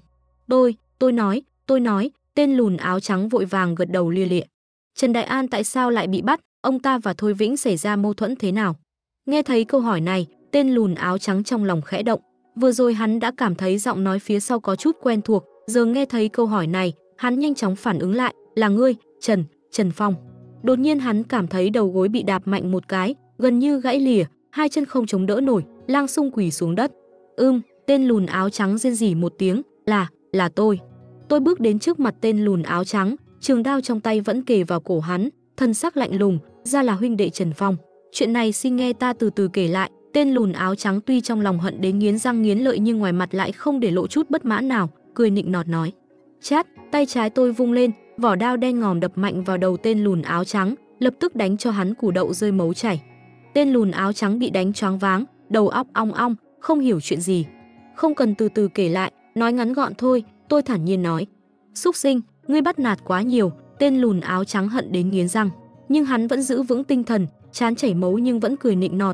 Tôi nói, tên lùn áo trắng vội vàng gật đầu lia lịa. Trần Đại An tại sao lại bị bắt, ông ta và Thôi Vĩnh xảy ra mâu thuẫn thế nào? Nghe thấy câu hỏi này, tên lùn áo trắng trong lòng khẽ động. Vừa rồi hắn đã cảm thấy giọng nói phía sau có chút quen thuộc, giờ nghe thấy câu hỏi này, hắn nhanh chóng phản ứng lại, là ngươi, Trần Phong. Đột nhiên hắn cảm thấy đầu gối bị đạp mạnh một cái, gần như gãy lìa, hai chân không chống đỡ nổi, lang sung quỳ xuống đất. Tên lùn áo trắng rên rỉ một tiếng, là tôi. Tôi bước đến trước mặt tên lùn áo trắng, trường đao trong tay vẫn kề vào cổ hắn, thân sắc lạnh lùng, ra là huynh đệ Trần Phong. Chuyện này xin nghe ta từ từ kể lại. Tên lùn áo trắng tuy trong lòng hận đến nghiến răng nghiến lợi nhưng ngoài mặt lại không để lộ chút bất mãn nào, cười nịnh nọt nói. Chát, tay trái tôi vung lên, vỏ đao đen ngòm đập mạnh vào đầu tên lùn áo trắng, lập tức đánh cho hắn củ đậu rơi máu chảy. Tên lùn áo trắng bị đánh choáng váng, đầu óc ong ong, không hiểu chuyện gì. Không cần từ từ kể lại, nói ngắn gọn thôi, tôi thản nhiên nói. Súc sinh, ngươi bắt nạt quá nhiều. Tên lùn áo trắng hận đến nghiến răng, nhưng hắn vẫn giữ vững tinh thần, trán chảy máu nhưng vẫn cười nịnh nọt.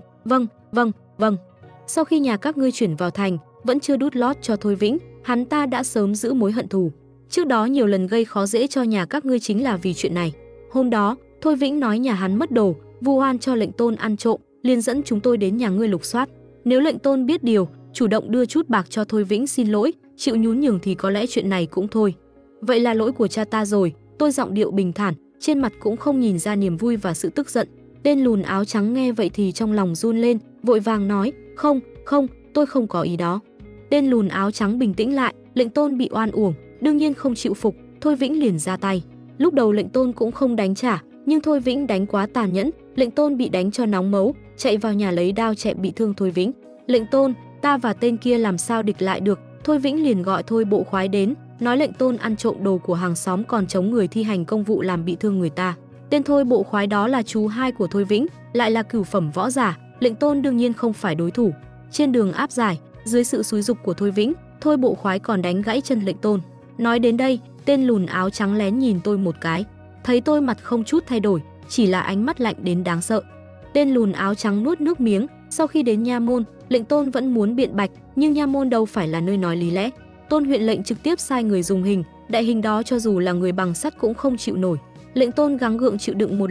Vâng. Sau khi nhà các ngươi chuyển vào thành, vẫn chưa đút lót cho Thôi Vĩnh, hắn ta đã sớm giữ mối hận thù. Trước đó nhiều lần gây khó dễ cho nhà các ngươi chính là vì chuyện này. Hôm đó, Thôi Vĩnh nói nhà hắn mất đồ, vu oan cho lệnh tôn ăn trộm, liền dẫn chúng tôi đến nhà ngươi lục soát. Nếu lệnh tôn biết điều, chủ động đưa chút bạc cho Thôi Vĩnh xin lỗi, chịu nhún nhường thì có lẽ chuyện này cũng thôi. Vậy là lỗi của cha ta rồi. Tôi giọng điệu bình thản, trên mặt cũng không nhìn ra niềm vui và sự tức giận. Tên lùn áo trắng nghe vậy thì trong lòng run lên, vội vàng nói, không, tôi không có ý đó. Tên lùn áo trắng bình tĩnh lại, lệnh tôn bị oan uổng, đương nhiên không chịu phục, Thôi Vĩnh liền ra tay. Lúc đầu lệnh tôn cũng không đánh trả, nhưng Thôi Vĩnh đánh quá tàn nhẫn, lệnh tôn bị đánh cho nóng máu, chạy vào nhà lấy đao chém bị thương Thôi Vĩnh. Lệnh tôn, ta và tên kia làm sao địch lại được? Thôi Vĩnh liền gọi Thôi bộ khoái đến, nói lệnh tôn ăn trộm đồ của hàng xóm còn chống người thi hành công vụ làm bị thương người ta. Tên Thôi bộ khoái đó là chú hai của Thôi Vĩnh, lại là cửu phẩm võ giả, lệnh tôn đương nhiên không phải đối thủ. Trên đường áp giải, dưới sự xúi giục của Thôi Vĩnh, Thôi bộ khoái còn đánh gãy chân lệnh tôn. Nói đến đây, tên lùn áo trắng lén nhìn tôi một cái, thấy tôi mặt không chút thay đổi, chỉ là ánh mắt lạnh đến đáng sợ. Tên lùn áo trắng nuốt nước miếng. Sau khi đến nha môn, lệnh tôn vẫn muốn biện bạch, nhưng nha môn đâu phải là nơi nói lý lẽ. Tôn huyện lệnh trực tiếp sai người dùng hình, đại hình đó cho dù là người bằng sắt cũng không chịu nổi. Lệnh tôn gắng gượng chịu đựng một lượt,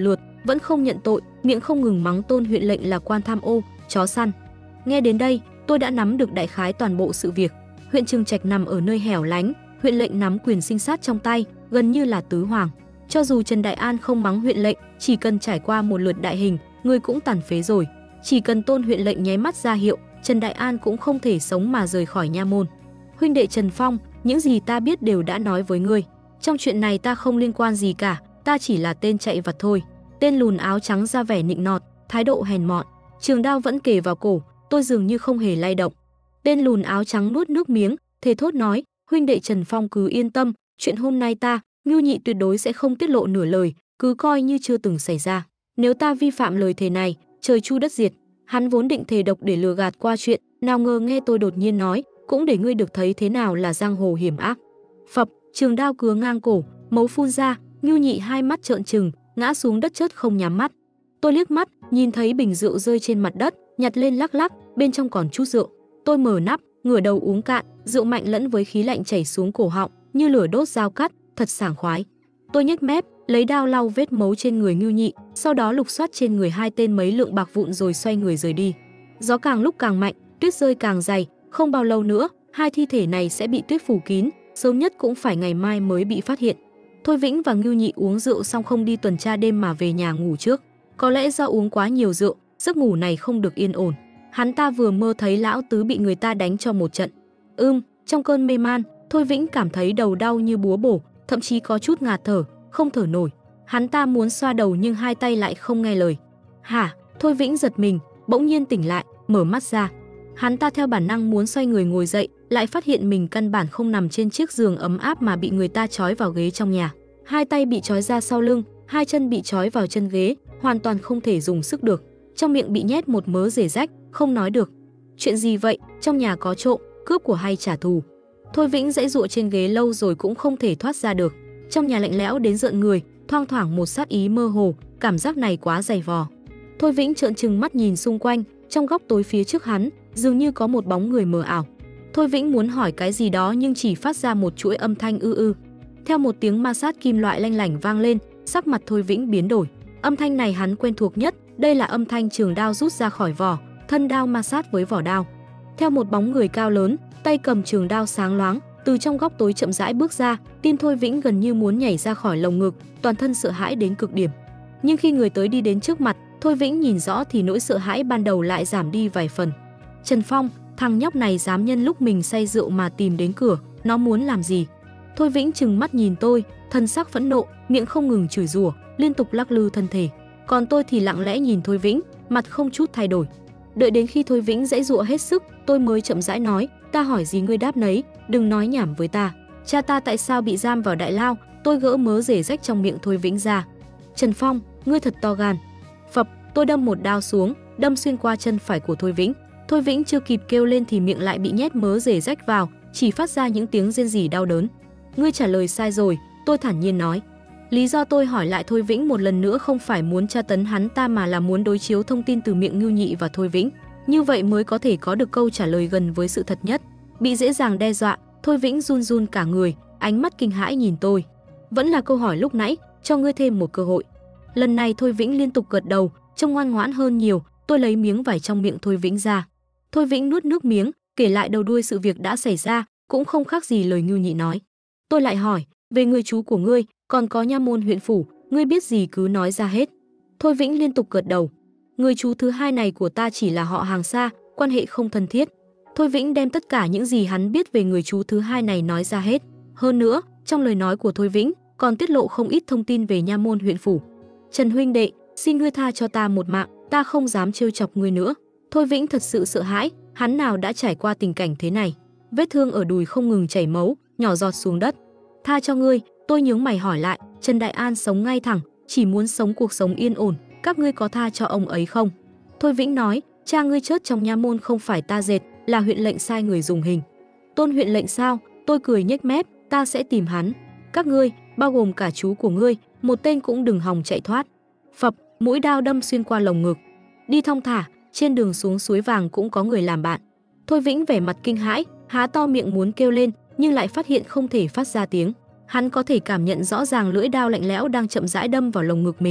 vẫn không nhận tội, miệng không ngừng mắng Tôn huyện lệnh là quan tham ô, chó săn. Nghe đến đây, tôi đã nắm được đại khái toàn bộ sự việc. Huyện Trường Trạch nằm ở nơi hẻo lánh, huyện lệnh nắm quyền sinh sát trong tay, gần như là tứ hoàng. Cho dù Trần Đại An không mắng huyện lệnh, chỉ cần trải qua một lượt đại hình, người cũng tàn phế rồi. Chỉ cần Tôn huyện lệnh nháy mắt ra hiệu, Trần Đại An cũng không thể sống mà rời khỏi nha môn. Huynh đệ Trần Phong, những gì ta biết đều đã nói với ngươi. Trong chuyện này ta không liên quan gì cả, ta chỉ là tên chạy vặt thôi. Tên lùn áo trắng ra vẻ nịnh nọt, thái độ hèn mọn, trường đao vẫn kề vào cổ, tôi dường như không hề lay động. Tên lùn áo trắng nuốt nước miếng, thề thốt nói, huynh đệ Trần Phong cứ yên tâm, chuyện hôm nay ta, Ngưu Nhị tuyệt đối sẽ không tiết lộ nửa lời, cứ coi như chưa từng xảy ra. Nếu ta vi phạm lời thề này, trời chu đất diệt. Hắn vốn định thề độc để lừa gạt qua chuyện, nào ngờ nghe tôi đột nhiên nói, cũng để ngươi được thấy thế nào là giang hồ hiểm ác. Phập, trường đao cứa ngang cổ, máu phun ra, Ngưu Nhị hai mắt trợn trừng, ngã xuống đất chớt không nhắm mắt. Tôi liếc mắt, nhìn thấy bình rượu rơi trên mặt đất, nhặt lên lắc lắc, bên trong còn chút rượu. Tôi mở nắp, ngửa đầu uống cạn, rượu mạnh lẫn với khí lạnh chảy xuống cổ họng, như lửa đốt dao cắt, thật sảng khoái. Tôi nhếch mép, lấy đao lau vết máu trên người Ngưu Nhị, sau đó lục soát trên người hai tên mấy lượng bạc vụn rồi xoay người rời đi. Gió càng lúc càng mạnh, tuyết rơi càng dày, không bao lâu nữa, hai thi thể này sẽ bị tuyết phủ kín, sớm nhất cũng phải ngày mai mới bị phát hiện. Thôi Vĩnh và Ngưu Nhị uống rượu xong không đi tuần tra đêm mà về nhà ngủ trước. Có lẽ do uống quá nhiều rượu, giấc ngủ này không được yên ổn. Hắn ta vừa mơ thấy lão tứ bị người ta đánh cho một trận. Trong cơn mê man, Thôi Vĩnh cảm thấy đầu đau như búa bổ, thậm chí có chút ngạt thở, không thở nổi. Hắn ta muốn xoa đầu nhưng hai tay lại không nghe lời. Hả? Thôi Vĩnh giật mình, bỗng nhiên tỉnh lại, mở mắt ra. Hắn ta theo bản năng muốn xoay người ngồi dậy, lại phát hiện mình căn bản không nằm trên chiếc giường ấm áp mà bị người ta trói vào ghế trong nhà. Hai tay bị trói ra sau lưng, hai chân bị trói vào chân ghế, hoàn toàn không thể dùng sức được. Trong miệng bị nhét một mớ rể rách, không nói được. Chuyện gì vậy? Trong nhà có trộm, cướp của hay trả thù? Thôi Vĩnh giãy giụa trên ghế lâu rồi cũng không thể thoát ra được. Trong nhà lạnh lẽo đến rợn người, thoang thoảng một sát ý mơ hồ, cảm giác này quá dày vò. Thôi Vĩnh trợn trừng mắt nhìn xung quanh, trong góc tối phía trước hắn, dường như có một bóng người mờ ảo. Thôi Vĩnh muốn hỏi cái gì đó nhưng chỉ phát ra một chuỗi âm thanh ư ư. Theo một tiếng ma sát kim loại lanh lảnh vang lên, sắc mặt Thôi Vĩnh biến đổi. Âm thanh này hắn quen thuộc nhất, đây là âm thanh trường đao rút ra khỏi vỏ, thân đao ma sát với vỏ đao. Theo một bóng người cao lớn, tay cầm trường đao sáng loáng, từ trong góc tối chậm rãi bước ra, tim Thôi Vĩnh gần như muốn nhảy ra khỏi lồng ngực, toàn thân sợ hãi đến cực điểm. Nhưng khi người tới đi đến trước mặt, Thôi Vĩnh nhìn rõ thì nỗi sợ hãi ban đầu lại giảm đi vài phần. Trần Phong, thằng nhóc này dám nhân lúc mình say rượu mà tìm đến cửa, nó muốn làm gì? Thôi Vĩnh trừng mắt nhìn tôi, thân sắc phẫn nộ, miệng không ngừng chửi rủa, liên tục lắc lư thân thể. Còn tôi thì lặng lẽ nhìn Thôi Vĩnh, mặt không chút thay đổi. Đợi đến khi Thôi Vĩnh giãy giụa hết sức, tôi mới chậm rãi nói, ta hỏi gì ngươi đáp nấy, đừng nói nhảm với ta. Cha ta tại sao bị giam vào đại lao? Tôi gỡ mớ rể rách trong miệng Thôi Vĩnh ra. Trần Phong, ngươi thật to gan. Phập, tôi đâm một đao xuống, đâm xuyên qua chân phải của Thôi Vĩnh. Thôi Vĩnh chưa kịp kêu lên thì miệng lại bị nhét mớ rể rách vào, chỉ phát ra những tiếng rên rỉ đau đớn. Ngươi trả lời sai rồi, tôi thản nhiên nói. Lý do tôi hỏi lại Thôi Vĩnh một lần nữa không phải muốn tra tấn hắn ta mà là muốn đối chiếu thông tin từ miệng Ngưu Nhị và Thôi Vĩnh. Như vậy mới có thể có được câu trả lời gần với sự thật nhất. Bị dễ dàng đe dọa, Thôi Vĩnh run run cả người, ánh mắt kinh hãi nhìn tôi. Vẫn là câu hỏi lúc nãy, cho ngươi thêm một cơ hội. Lần này Thôi Vĩnh liên tục gật đầu, trông ngoan ngoãn hơn nhiều. Tôi lấy miếng vải trong miệng Thôi Vĩnh ra. Thôi Vĩnh nuốt nước miếng, kể lại đầu đuôi sự việc đã xảy ra, cũng không khác gì lời Ngưu Nhị nói. Tôi lại hỏi, về người chú của ngươi, còn có nha môn huyện phủ, ngươi biết gì cứ nói ra hết. Thôi Vĩnh liên tục gật đầu. Người chú thứ hai này của ta chỉ là họ hàng xa, quan hệ không thân thiết. Thôi Vĩnh đem tất cả những gì hắn biết về người chú thứ hai này nói ra hết. Hơn nữa, trong lời nói của Thôi Vĩnh còn tiết lộ không ít thông tin về nha môn huyện phủ. Trần huynh đệ, xin ngươi tha cho ta một mạng, ta không dám trêu chọc ngươi nữa. Thôi Vĩnh thật sự sợ hãi, hắn nào đã trải qua tình cảnh thế này. Vết thương ở đùi không ngừng chảy máu, nhỏ giọt xuống đất. Tha cho ngươi, tôi nhướng mày hỏi lại, Trần Đại An sống ngay thẳng, chỉ muốn sống cuộc sống yên ổn, các ngươi có tha cho ông ấy không? Thôi Vĩnh nói, cha ngươi chết trong nha môn không phải ta dệt, là huyện lệnh sai người dùng hình. Tôn huyện lệnh sao? Tôi cười nhếch mép, ta sẽ tìm hắn. Các ngươi, bao gồm cả chú của ngươi, một tên cũng đừng hòng chạy thoát. Phập, mũi đao đâm xuyên qua lồng ngực. Đi thong thả, trên đường xuống suối vàng cũng có người làm bạn. Thôi Vĩnh vẻ mặt kinh hãi, há to miệng muốn kêu lên, nhưng lại phát hiện không thể phát ra tiếng. Hắn có thể cảm nhận rõ ràng lưỡi đao lạnh lẽo đang chậm rãi đâm vào lồng ngực mình.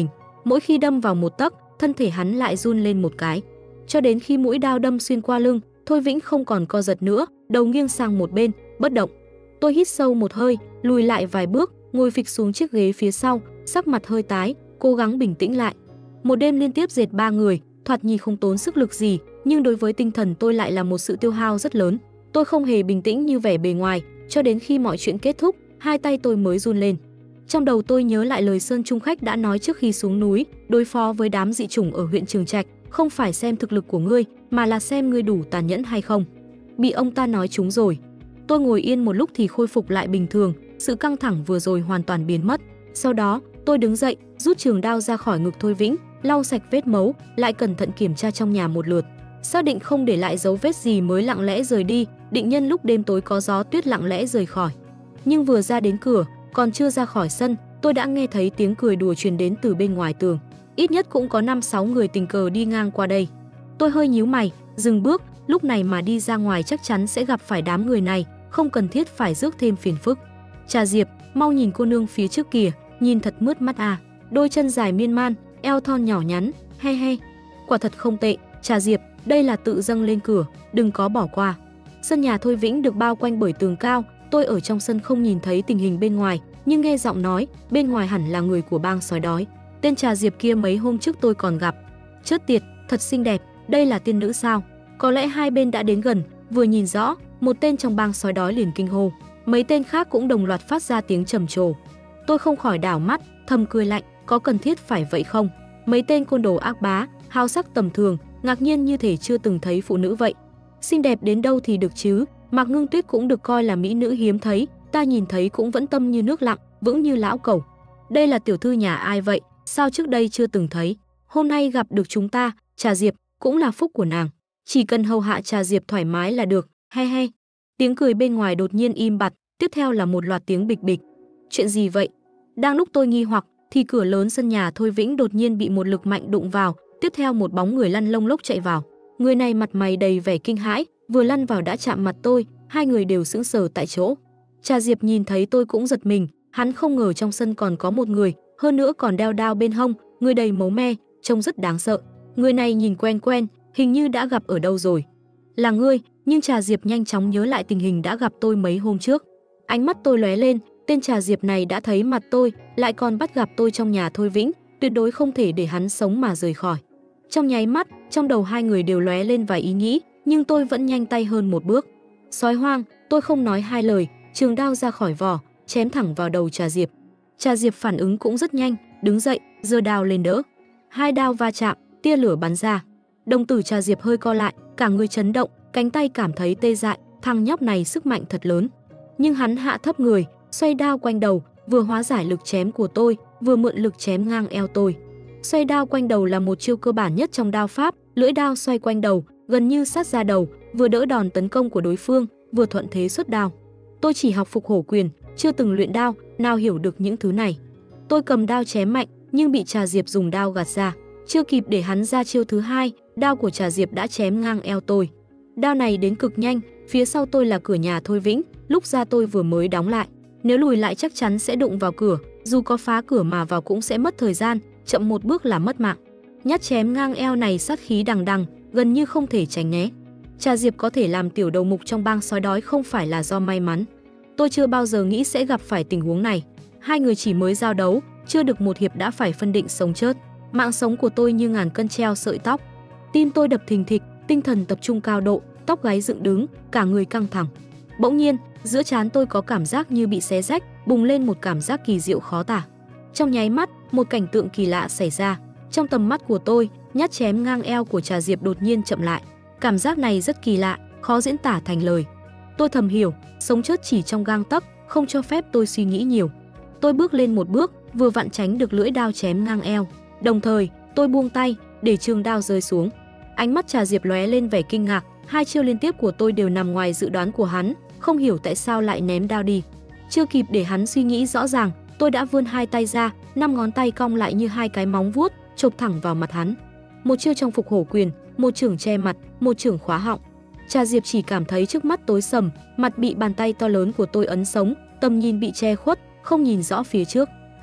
Mỗi khi đâm vào một tấc, thân thể hắn lại run lên một cái. Cho đến khi mũi đao đâm xuyên qua lưng, Thôi Vĩnh không còn co giật nữa, đầu nghiêng sang một bên, bất động. Tôi hít sâu một hơi, lùi lại vài bước, ngồi phịch xuống chiếc ghế phía sau, sắc mặt hơi tái, cố gắng bình tĩnh lại. Một đêm liên tiếp dệt 3 người, thoạt nhìn không tốn sức lực gì, nhưng đối với tinh thần tôi lại là một sự tiêu hao rất lớn. Tôi không hề bình tĩnh như vẻ bề ngoài, cho đến khi mọi chuyện kết thúc, hai tay tôi mới run lên. Trong đầu tôi nhớ lại lời Sơn Trung Khách đã nói trước khi xuống núi, đối phó với đám dị chủng ở huyện Trường Trạch, không phải xem thực lực của ngươi, mà là xem ngươi đủ tàn nhẫn hay không. Bị ông ta nói trúng rồi. Tôi ngồi yên một lúc thì khôi phục lại bình thường, sự căng thẳng vừa rồi hoàn toàn biến mất. Sau đó, tôi đứng dậy, rút trường đao ra khỏi ngực Thôi Vĩnh, lau sạch vết máu, lại cẩn thận kiểm tra trong nhà một lượt. Xác định không để lại dấu vết gì mới lặng lẽ rời đi, định nhân lúc đêm tối có gió tuyết lặng lẽ rời khỏi. Nhưng vừa ra đến cửa, còn chưa ra khỏi sân, tôi đã nghe thấy tiếng cười đùa truyền đến từ bên ngoài tường. Ít nhất cũng có 5-6 người tình cờ đi ngang qua đây. Tôi hơi nhíu mày, dừng bước, lúc này mà đi ra ngoài chắc chắn sẽ gặp phải đám người này, không cần thiết phải rước thêm phiền phức. Trà Diệp, mau nhìn cô nương phía trước kìa, nhìn thật mướt mắt à. Đôi chân dài miên man, eo thon nhỏ nhắn, he he. Quả thật không tệ, Trà Diệp, đây là tự dâng lên cửa, đừng có bỏ qua. Sân nhà Thôi Vĩnh được bao quanh bởi tường cao, tôi ở trong sân không nhìn thấy tình hình bên ngoài, nhưng nghe giọng nói, bên ngoài hẳn là người của bang sói đói. Tên Trà Diệp kia mấy hôm trước tôi còn gặp. Chớt tiệt, thật xinh đẹp, đây là tiên nữ sao? Có lẽ hai bên đã đến gần, vừa nhìn rõ, một tên trong bang sói đói liền kinh hô. Mấy tên khác cũng đồng loạt phát ra tiếng trầm trồ. Tôi không khỏi đảo mắt, thầm cười lạnh, có cần thiết phải vậy không? Mấy tên côn đồ ác bá, háo sắc tầm thường, ngạc nhiên như thể chưa từng thấy phụ nữ vậy. Xinh đẹp đến đâu thì được chứ, Mạc Ngưng Tuyết cũng được coi là mỹ nữ hiếm thấy, ta nhìn thấy cũng vẫn tâm như nước lặng, vững như lão cẩu. Đây là tiểu thư nhà ai vậy, sao trước đây chưa từng thấy? Hôm nay gặp được chúng ta, Trà Diệp, cũng là phúc của nàng. Chỉ cần hầu hạ Trà Diệp thoải mái là được, he he. Tiếng cười bên ngoài đột nhiên im bặt, tiếp theo là một loạt tiếng bịch bịch. Chuyện gì vậy? Đang lúc tôi nghi hoặc, thì cửa lớn sân nhà Thôi Vĩnh đột nhiên bị một lực mạnh đụng vào, tiếp theo một bóng người lăn lông lốc chạy vào. Người này mặt mày đầy vẻ kinh hãi, vừa lăn vào đã chạm mặt tôi, hai người đều sững sờ tại chỗ. Trà Diệp nhìn thấy tôi cũng giật mình, hắn không ngờ trong sân còn có một người, hơn nữa còn đeo đao bên hông, người đầy máu me, trông rất đáng sợ. Người này nhìn quen quen, hình như đã gặp ở đâu rồi. Là ngươi, nhưng Trà Diệp nhanh chóng nhớ lại tình hình đã gặp tôi mấy hôm trước. Ánh mắt tôi lóe lên, tên Trà Diệp này đã thấy mặt tôi, lại còn bắt gặp tôi trong nhà Thôi Vĩnh, tuyệt đối không thể để hắn sống mà rời khỏi. Trong nháy mắt, trong đầu hai người đều lóe lên vài ý nghĩ, nhưng tôi vẫn nhanh tay hơn một bước. Sói hoang, tôi không nói hai lời, trường đao ra khỏi vỏ, chém thẳng vào đầu Trà Diệp. Trà Diệp phản ứng cũng rất nhanh, đứng dậy, giơ đao lên đỡ. Hai đao va chạm, tia lửa bắn ra. Đồng tử Trà Diệp hơi co lại, cả người chấn động, cánh tay cảm thấy tê dại, thằng nhóc này sức mạnh thật lớn. Nhưng hắn hạ thấp người, xoay đao quanh đầu, vừa hóa giải lực chém của tôi, vừa mượn lực chém ngang eo tôi. Xoay đao quanh đầu là một chiêu cơ bản nhất trong đao pháp, lưỡi đao xoay quanh đầu, gần như sát ra đầu, vừa đỡ đòn tấn công của đối phương, vừa thuận thế xuất đao. Tôi chỉ học phục hổ quyền, chưa từng luyện đao, nào hiểu được những thứ này. Tôi cầm đao chém mạnh, nhưng bị Trà Diệp dùng đao gạt ra. Chưa kịp để hắn ra chiêu thứ hai, đao của Trà Diệp đã chém ngang eo tôi. Đao này đến cực nhanh, phía sau tôi là cửa nhà Thôi Vĩnh, lúc ra tôi vừa mới đóng lại. Nếu lùi lại chắc chắn sẽ đụng vào cửa, dù có phá cửa mà vào cũng sẽ mất thời gian, chậm một bước là mất mạng. Nhát chém ngang eo này sát khí đằng đằng, gần như không thể tránh né. Trà Diệp có thể làm tiểu đầu mục trong bang sói đói không phải là do may mắn. Tôi chưa bao giờ nghĩ sẽ gặp phải tình huống này. Hai người chỉ mới giao đấu, chưa được một hiệp đã phải phân định sống chết. Mạng sống của tôi như ngàn cân treo sợi tóc. Tim tôi đập thình thịch, tinh thần tập trung cao độ, tóc gáy dựng đứng, cả người căng thẳng. Bỗng nhiên, giữa trán tôi có cảm giác như bị xé rách, bùng lên một cảm giác kỳ diệu khó tả. Trong nháy mắt, một cảnh tượng kỳ lạ xảy ra. Trong tầm mắt của tôi, nhát chém ngang eo của Trà Diệp đột nhiên chậm lại. Cảm giác này rất kỳ lạ, khó diễn tả thành lời. Tôi thầm hiểu, sống chết chỉ trong gang tấc, không cho phép tôi suy nghĩ nhiều. Tôi bước lên một bước, vừa vặn tránh được lưỡi đao chém ngang eo. Đồng thời, tôi buông tay, để trường đao rơi xuống. Ánh mắt Trà Diệp lóe lên vẻ kinh ngạc, hai chiêu liên tiếp của tôi đều nằm ngoài dự đoán của hắn, không hiểu tại sao lại ném đao đi. Chưa kịp để hắn suy nghĩ rõ ràng, tôi đã vươn hai tay ra, 5 ngón tay cong lại như hai cái móng vuốt, chộp thẳng vào mặt hắn. Một chiêu trong phục hổ quyền, một chưởng che mặt, một chưởng khóa họng. Trà Diệp chỉ cảm thấy trước mắt tối sầm, mặt bị bàn tay to lớn của tôi ấn sống, tầm nhìn bị che khuất, không nhìn rõ phía trước.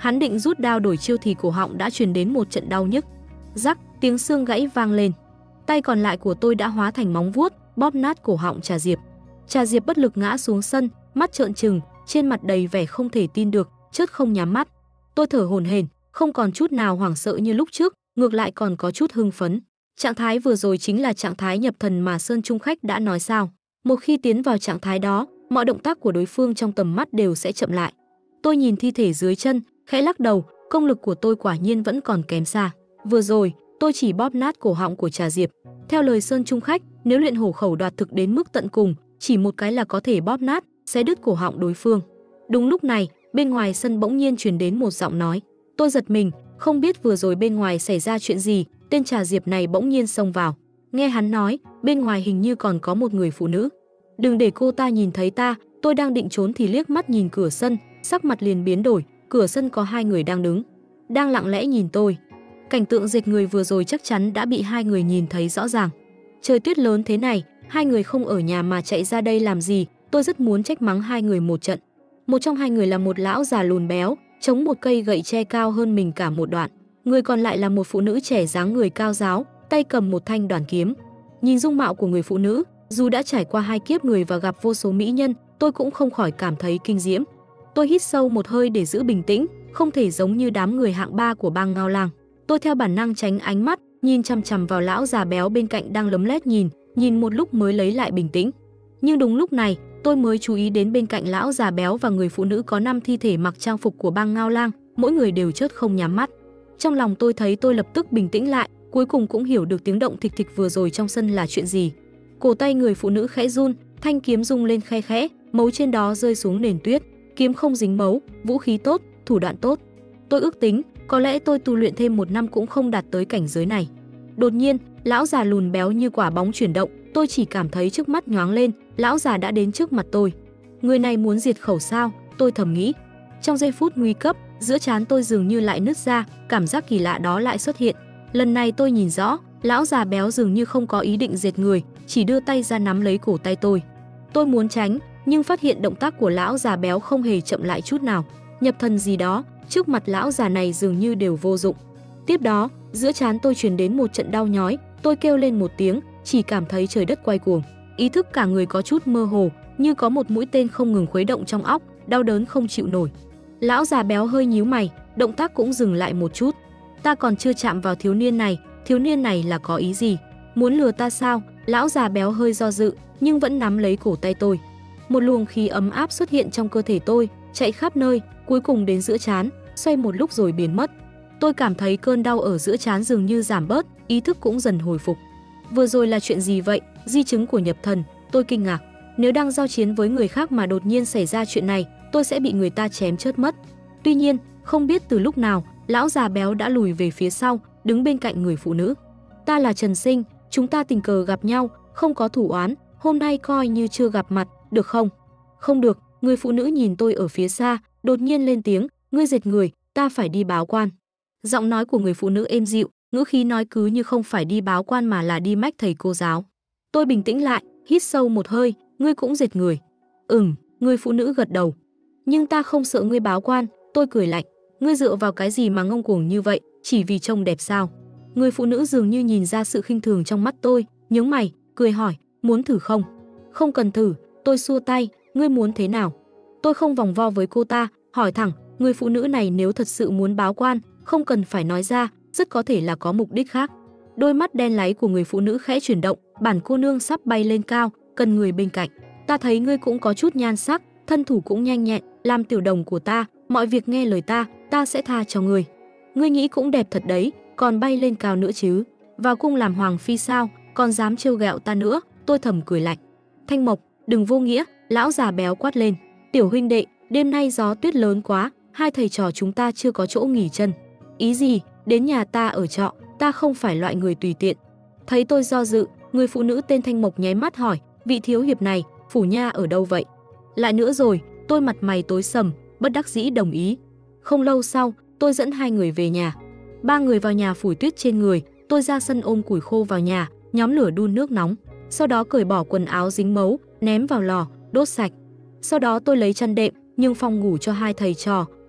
Hắn định rút đao đổi chiêu thì cổ họng đã truyền đến một trận đau nhức. Rắc, tiếng xương gãy vang lên. Tay còn lại của tôi đã hóa thành móng vuốt, bóp nát cổ họng Trà Diệp. Trà Diệp bất lực ngã xuống sân, mắt trợn trừng, trên mặt đầy vẻ không thể tin được, chớp không nhắm mắt. Tôi thở hổn hển, không còn chút nào hoảng sợ như lúc trước, ngược lại còn có chút hưng phấn. Trạng thái vừa rồi chính là trạng thái nhập thần mà Sơn Trung Khách đã nói sao. Một khi tiến vào trạng thái đó, mọi động tác của đối phương trong tầm mắt đều sẽ chậm lại. Tôi nhìn thi thể dưới chân, khẽ lắc đầu, công lực của tôi quả nhiên vẫn còn kém xa. Vừa rồi, tôi chỉ bóp nát cổ họng của Trà Diệp. Theo lời Sơn Trung Khách, nếu luyện hổ khẩu đoạt thực đến mức tận cùng, chỉ một cái là có thể bóp nát, xé đứt cổ họng đối phương. Đúng lúc này, bên ngoài sân bỗng nhiên truyền đến một giọng nói. Tôi giật mình, không biết vừa rồi bên ngoài xảy ra chuyện gì, tên Trà Diệp này bỗng nhiên xông vào. Nghe hắn nói, bên ngoài hình như còn có một người phụ nữ. Đừng để cô ta nhìn thấy ta. Tôi đang định trốn thì liếc mắt nhìn cửa sân, sắc mặt liền biến đổi. Cửa sân có hai người đang đứng, đang lặng lẽ nhìn tôi. Cảnh tượng dệt người vừa rồi chắc chắn đã bị hai người nhìn thấy rõ ràng. Trời tuyết lớn thế này, hai người không ở nhà mà chạy ra đây làm gì? Tôi rất muốn trách mắng hai người một trận. Một trong hai người là một lão già lùn béo, chống một cây gậy tre cao hơn mình cả một đoạn. Người còn lại là một phụ nữ trẻ dáng người cao ráo, tay cầm một thanh đoàn kiếm. Nhìn dung mạo của người phụ nữ, dù đã trải qua hai kiếp người và gặp vô số mỹ nhân, tôi cũng không khỏi cảm thấy kinh diễm. Tôi hít sâu một hơi để giữ bình tĩnh, không thể giống như đám người hạng ba của bang Ngao Lang. Tôi theo bản năng tránh ánh mắt, nhìn chằm chằm vào lão già béo bên cạnh đang lấm lét nhìn một lúc mới lấy lại bình tĩnh. Nhưng đúng lúc này, tôi mới chú ý đến bên cạnh lão già béo và người phụ nữ có 5 thi thể mặc trang phục của bang Ngao Lang, mỗi người đều chớp không nhắm mắt. Trong lòng tôi thấy tôi lập tức bình tĩnh lại, cuối cùng cũng hiểu được tiếng động thịch thịch vừa rồi trong sân là chuyện gì. Cổ tay người phụ nữ khẽ run, thanh kiếm rung lên khe khẽ, mấu trên đó rơi xuống nền tuyết. Kiếm không dính mấu, vũ khí tốt, thủ đoạn tốt. Tôi ước tính, có lẽ tôi tu luyện thêm 1 năm cũng không đạt tới cảnh giới này. Đột nhiên, lão già lùn béo như quả bóng chuyển động, tôi chỉ cảm thấy trước mắt nhoáng lên, lão già đã đến trước mặt tôi. Người này muốn diệt khẩu sao? Tôi thầm nghĩ. Trong giây phút nguy cấp, giữa trán tôi dường như lại nứt ra, cảm giác kỳ lạ đó lại xuất hiện. Lần này tôi nhìn rõ, lão già béo dường như không có ý định diệt người, chỉ đưa tay ra nắm lấy cổ tay tôi. Tôi muốn tránh, nhưng phát hiện động tác của lão già béo không hề chậm lại chút nào. Nhập thần gì đó, trước mặt lão già này dường như đều vô dụng. Tiếp đó, giữa trán tôi truyền đến một trận đau nhói, tôi kêu lên một tiếng, chỉ cảm thấy trời đất quay cuồng. Ý thức cả người có chút mơ hồ, như có một mũi tên không ngừng khuấy động trong óc, đau đớn không chịu nổi. Lão già béo hơi nhíu mày, động tác cũng dừng lại một chút. Ta còn chưa chạm vào thiếu niên này là có ý gì? Muốn lừa ta sao? Lão già béo hơi do dự, nhưng vẫn nắm lấy cổ tay tôi. Một luồng khí ấm áp xuất hiện trong cơ thể tôi, chạy khắp nơi, cuối cùng đến giữa trán, xoay một lúc rồi biến mất. Tôi cảm thấy cơn đau ở giữa trán dường như giảm bớt, ý thức cũng dần hồi phục. Vừa rồi là chuyện gì vậy? Di chứng của nhập thần, tôi kinh ngạc. Nếu đang giao chiến với người khác mà đột nhiên xảy ra chuyện này, tôi sẽ bị người ta chém chết mất. Tuy nhiên, không biết từ lúc nào, lão già béo đã lùi về phía sau, đứng bên cạnh người phụ nữ. Ta là Trần Sinh, chúng ta tình cờ gặp nhau, không có thủ oán, hôm nay coi như chưa gặp mặt, được không? Không được, người phụ nữ nhìn tôi ở phía xa, đột nhiên lên tiếng, ngươi dệt người, ta phải đi báo quan. Giọng nói của người phụ nữ êm dịu, ngữ khí nói cứ như không phải đi báo quan mà là đi mách thầy cô giáo. Tôi bình tĩnh lại, hít sâu một hơi, ngươi cũng dệt người. Người phụ nữ gật đầu. Nhưng ta không sợ ngươi báo quan, tôi cười lạnh. Ngươi dựa vào cái gì mà ngông cuồng như vậy, chỉ vì trông đẹp sao? Người phụ nữ dường như nhìn ra sự khinh thường trong mắt tôi, nhướng mày, cười hỏi, muốn thử không? Không cần thử, tôi xua tay, ngươi muốn thế nào? Tôi không vòng vo với cô ta, hỏi thẳng, người phụ nữ này nếu thật sự muốn báo quan, không cần phải nói ra, rất có thể là có mục đích khác. Đôi mắt đen láy của người phụ nữ khẽ chuyển động, bản cô nương sắp bay lên cao, cần người bên cạnh. Ta thấy ngươi cũng có chút nhan sắc, thân thủ cũng nhanh nhẹn, làm tiểu đồng của ta, mọi việc nghe lời ta sẽ tha cho ngươi. Ngươi nghĩ cũng đẹp thật đấy, còn bay lên cao nữa chứ. Vào cung làm hoàng phi sao, còn dám trêu ghẹo ta nữa, tôi thầm cười lạnh. Thanh Mộc, đừng vô nghĩa, lão già béo quát lên. Tiểu huynh đệ, đêm nay gió tuyết lớn quá, hai thầy trò chúng ta chưa có chỗ nghỉ chân. Ý gì, đến nhà ta ở trọ, ta không phải loại người tùy tiện. Thấy tôi do dự, người phụ nữ tên Thanh Mộc nháy mắt hỏi, vị thiếu hiệp này, phủ nha ở đâu vậy? Lại nữa rồi, tôi mặt mày tối sầm, bất đắc dĩ đồng ý. Không lâu sau, tôi dẫn hai người về nhà. Ba người vào nhà phủi tuyết trên người, tôi ra sân ôm củi khô vào nhà, nhóm lửa đun nước nóng. Sau đó cởi bỏ quần áo dính mấu, ném vào lò, đốt sạch. Sau đó tôi lấy chăn đệm, nhưng phòng ngủ cho hai thầy trò,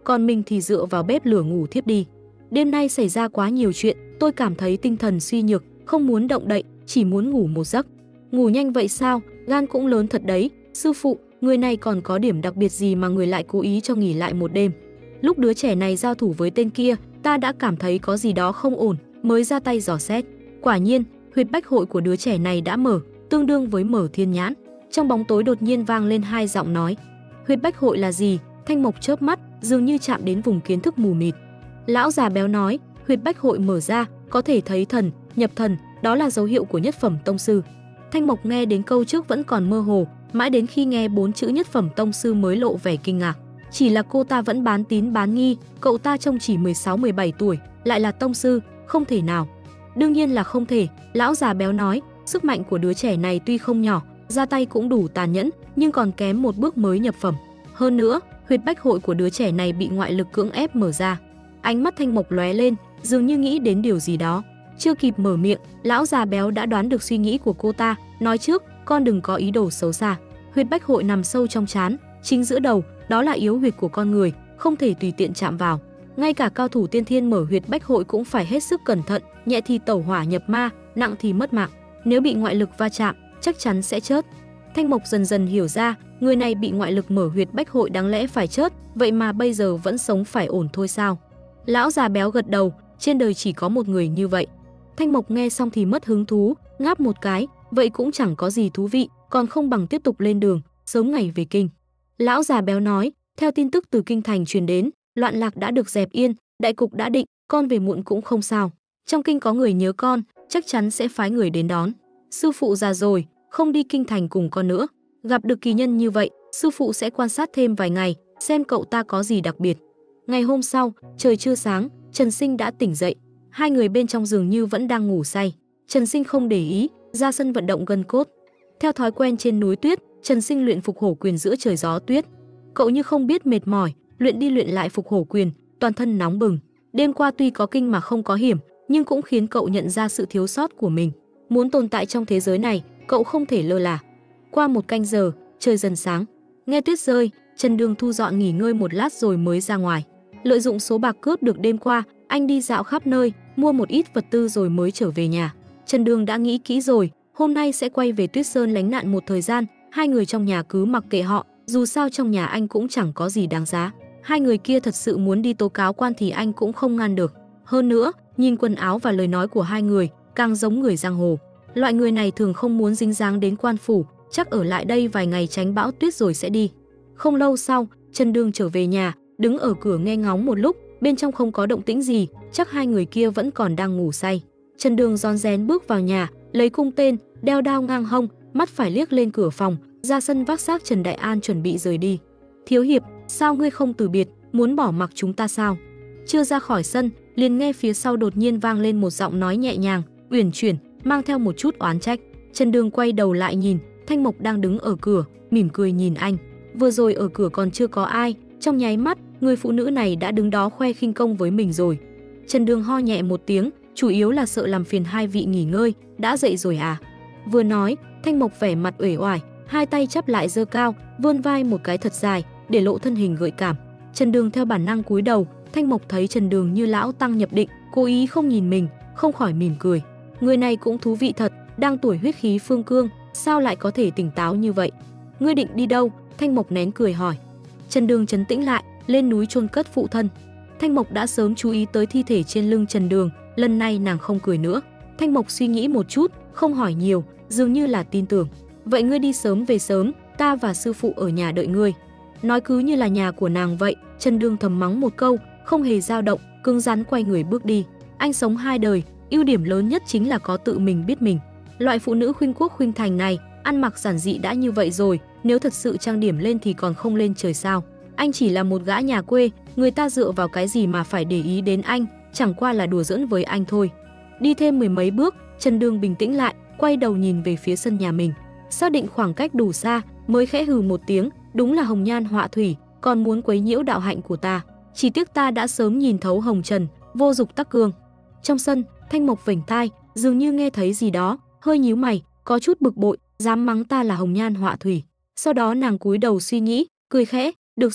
còn mình thì dựa vào bếp lửa ngủ thiếp đi. Đêm nay xảy ra quá nhiều chuyện, tôi cảm thấy tinh thần suy nhược, không muốn động đậy, chỉ muốn ngủ một giấc. Ngủ nhanh vậy sao, gan cũng lớn thật đấy. Sư phụ, người này còn có điểm đặc biệt gì mà người lại cố ý cho nghỉ lại một đêm? Lúc đứa trẻ này giao thủ với tên kia, ta đã cảm thấy có gì đó không ổn, mới ra tay dò xét. Quả nhiên, huyệt bách hội của đứa trẻ này đã mở, tương đương với mở thiên nhãn. Trong bóng tối đột nhiên vang lên hai giọng nói. Huyệt bách hội là gì? Thanh Mộc chớp mắt, dường như chạm đến vùng kiến thức mù mịt. Lão già béo nói, huyệt bách hội mở ra, có thể thấy thần, nhập thần, đó là dấu hiệu của nhất phẩm tông sư. Thanh Mộc nghe đến câu trước vẫn còn mơ hồ, mãi đến khi nghe 4 chữ nhất phẩm tông sư mới lộ vẻ kinh ngạc. Chỉ là cô ta vẫn bán tín bán nghi, cậu ta trông chỉ 16-17 tuổi, lại là tông sư, không thể nào. Đương nhiên là không thể, lão già béo nói, sức mạnh của đứa trẻ này tuy không nhỏ, ra tay cũng đủ tàn nhẫn, nhưng còn kém một bước mới nhập phẩm. Hơn nữa, huyệt bách hội của đứa trẻ này bị ngoại lực cưỡng ép mở ra. Ánh mắt Thanh Mộc lóe lên, dường như nghĩ đến điều gì đó. Chưa kịp mở miệng, lão già béo đã đoán được suy nghĩ của cô ta, nói trước, con đừng có ý đồ xấu xa. Huyệt bách hội nằm sâu trong trán, chính giữa đầu, đó là yếu huyệt của con người, không thể tùy tiện chạm vào. Ngay cả cao thủ tiên thiên mở huyệt bách hội cũng phải hết sức cẩn thận, nhẹ thì tẩu hỏa nhập ma, nặng thì mất mạng. Nếu bị ngoại lực va chạm, chắc chắn sẽ chết. Thanh Mộc dần dần hiểu ra, người này bị ngoại lực mở huyệt bách hội đáng lẽ phải chết, vậy mà bây giờ vẫn sống phải ổn thôi sao? Lão già béo gật đầu, trên đời chỉ có một người như vậy. Thanh Mộc nghe xong thì mất hứng thú, ngáp một cái, vậy cũng chẳng có gì thú vị, còn không bằng tiếp tục lên đường, sớm ngày về kinh. Lão già béo nói, theo tin tức từ kinh thành truyền đến, loạn lạc đã được dẹp yên, đại cục đã định, con về muộn cũng không sao. Trong kinh có người nhớ con, chắc chắn sẽ phái người đến đón. Sư phụ già rồi, không đi kinh thành cùng con nữa. Gặp được kỳ nhân như vậy, sư phụ sẽ quan sát thêm vài ngày, xem cậu ta có gì đặc biệt. Ngày hôm sau, trời chưa sáng, Trần Sinh đã tỉnh dậy. Hai người bên trong giường như vẫn đang ngủ say. Trần Sinh không để ý, ra sân vận động gân cốt. Theo thói quen trên núi tuyết, Trần Sinh luyện phục hổ quyền giữa trời gió tuyết. Cậu như không biết mệt mỏi, luyện đi luyện lại phục hổ quyền, toàn thân nóng bừng. Đêm qua tuy có kinh mà không có hiểm, nhưng cũng khiến cậu nhận ra sự thiếu sót của mình. Muốn tồn tại trong thế giới này, cậu không thể lơ là. Qua một canh giờ, trời dần sáng. Nghe tuyết rơi, Trần Đường thu dọn nghỉ ngơi một lát rồi mới ra ngoài. Lợi dụng số bạc cướp được đêm qua, anh đi dạo khắp nơi, mua một ít vật tư rồi mới trở về nhà. Trần Đường đã nghĩ kỹ rồi, hôm nay sẽ quay về Tuyết Sơn lánh nạn một thời gian, hai người trong nhà cứ mặc kệ họ, dù sao trong nhà anh cũng chẳng có gì đáng giá. Hai người kia thật sự muốn đi tố cáo quan thì anh cũng không ngăn được. Hơn nữa, nhìn quần áo và lời nói của hai người, càng giống người giang hồ. Loại người này thường không muốn dính dáng đến quan phủ, chắc ở lại đây vài ngày tránh bão tuyết rồi sẽ đi. Không lâu sau, Trần Đường trở về nhà, đứng ở cửa nghe ngóng một lúc, bên trong không có động tĩnh gì, chắc hai người kia vẫn còn đang ngủ say. Trần Đường rón rén bước vào nhà, lấy cung tên, đeo đao ngang hông, mắt phải liếc lên cửa phòng, ra sân vác xác Trần Đại An chuẩn bị rời đi. Thiếu hiệp, sao ngươi không từ biệt, muốn bỏ mặc chúng ta sao? Chưa ra khỏi sân, liền nghe phía sau đột nhiên vang lên một giọng nói nhẹ nhàng, uyển chuyển, mang theo một chút oán trách. Trần Đường quay đầu lại nhìn, Thanh Mộc đang đứng ở cửa, mỉm cười nhìn anh. Vừa rồi ở cửa còn chưa có ai, trong nháy mắt, người phụ nữ này đã đứng đó khoe khinh công với mình rồi. Trần Đường ho nhẹ một tiếng, chủ yếu là sợ làm phiền hai vị nghỉ ngơi, đã dậy rồi à? Vừa nói, Thanh Mộc vẻ mặt uể oải, hai tay chắp lại giơ cao, vươn vai một cái thật dài, để lộ thân hình gợi cảm. Trần Đường theo bản năng cúi đầu, Thanh Mộc thấy Trần Đường như lão tăng nhập định, cố ý không nhìn mình, không khỏi mỉm cười. Người này cũng thú vị thật, đang tuổi huyết khí phương cương, sao lại có thể tỉnh táo như vậy? Ngươi định đi đâu? Thanh Mộc nén cười hỏi. Trần Đường trấn tĩnh lại, lên núi chôn cất phụ thân. Thanh Mộc đã sớm chú ý tới thi thể trên lưng Trần Đường, lần này nàng không cười nữa. Thanh Mộc suy nghĩ một chút, không hỏi nhiều, dường như là tin tưởng. Vậy ngươi đi sớm về sớm, ta và sư phụ ở nhà đợi ngươi. Nói cứ như là nhà của nàng vậy. Trần Đường thầm mắng một câu, không hề dao động, cứng rắn quay người bước đi. Anh sống hai đời, ưu điểm lớn nhất chính là có tự mình biết mình. Loại phụ nữ khuynh quốc khuynh thành này, ăn mặc giản dị đã như vậy rồi, nếu thật sự trang điểm lên thì còn không lên trời sao. Anh chỉ là một gã nhà quê, người ta dựa vào cái gì mà phải để ý đến anh, chẳng qua là đùa giỡn với anh thôi. Đi thêm mười mấy bước, Trần Đường bình tĩnh lại, quay đầu nhìn về phía sân nhà mình. Xác định khoảng cách đủ xa, mới khẽ hừ một tiếng, đúng là hồng nhan họa thủy, còn muốn quấy nhiễu đạo hạnh của ta. Chỉ tiếc ta đã sớm nhìn thấu hồng trần, vô dục tắc cương. Trong sân, Thanh Mộc vểnh tai, dường như nghe thấy gì đó, hơi nhíu mày, có chút bực bội, dám mắng ta là hồng nhan họa thủy. Sau đó nàng cúi đầu suy nghĩ, cười khẽ, được rồi,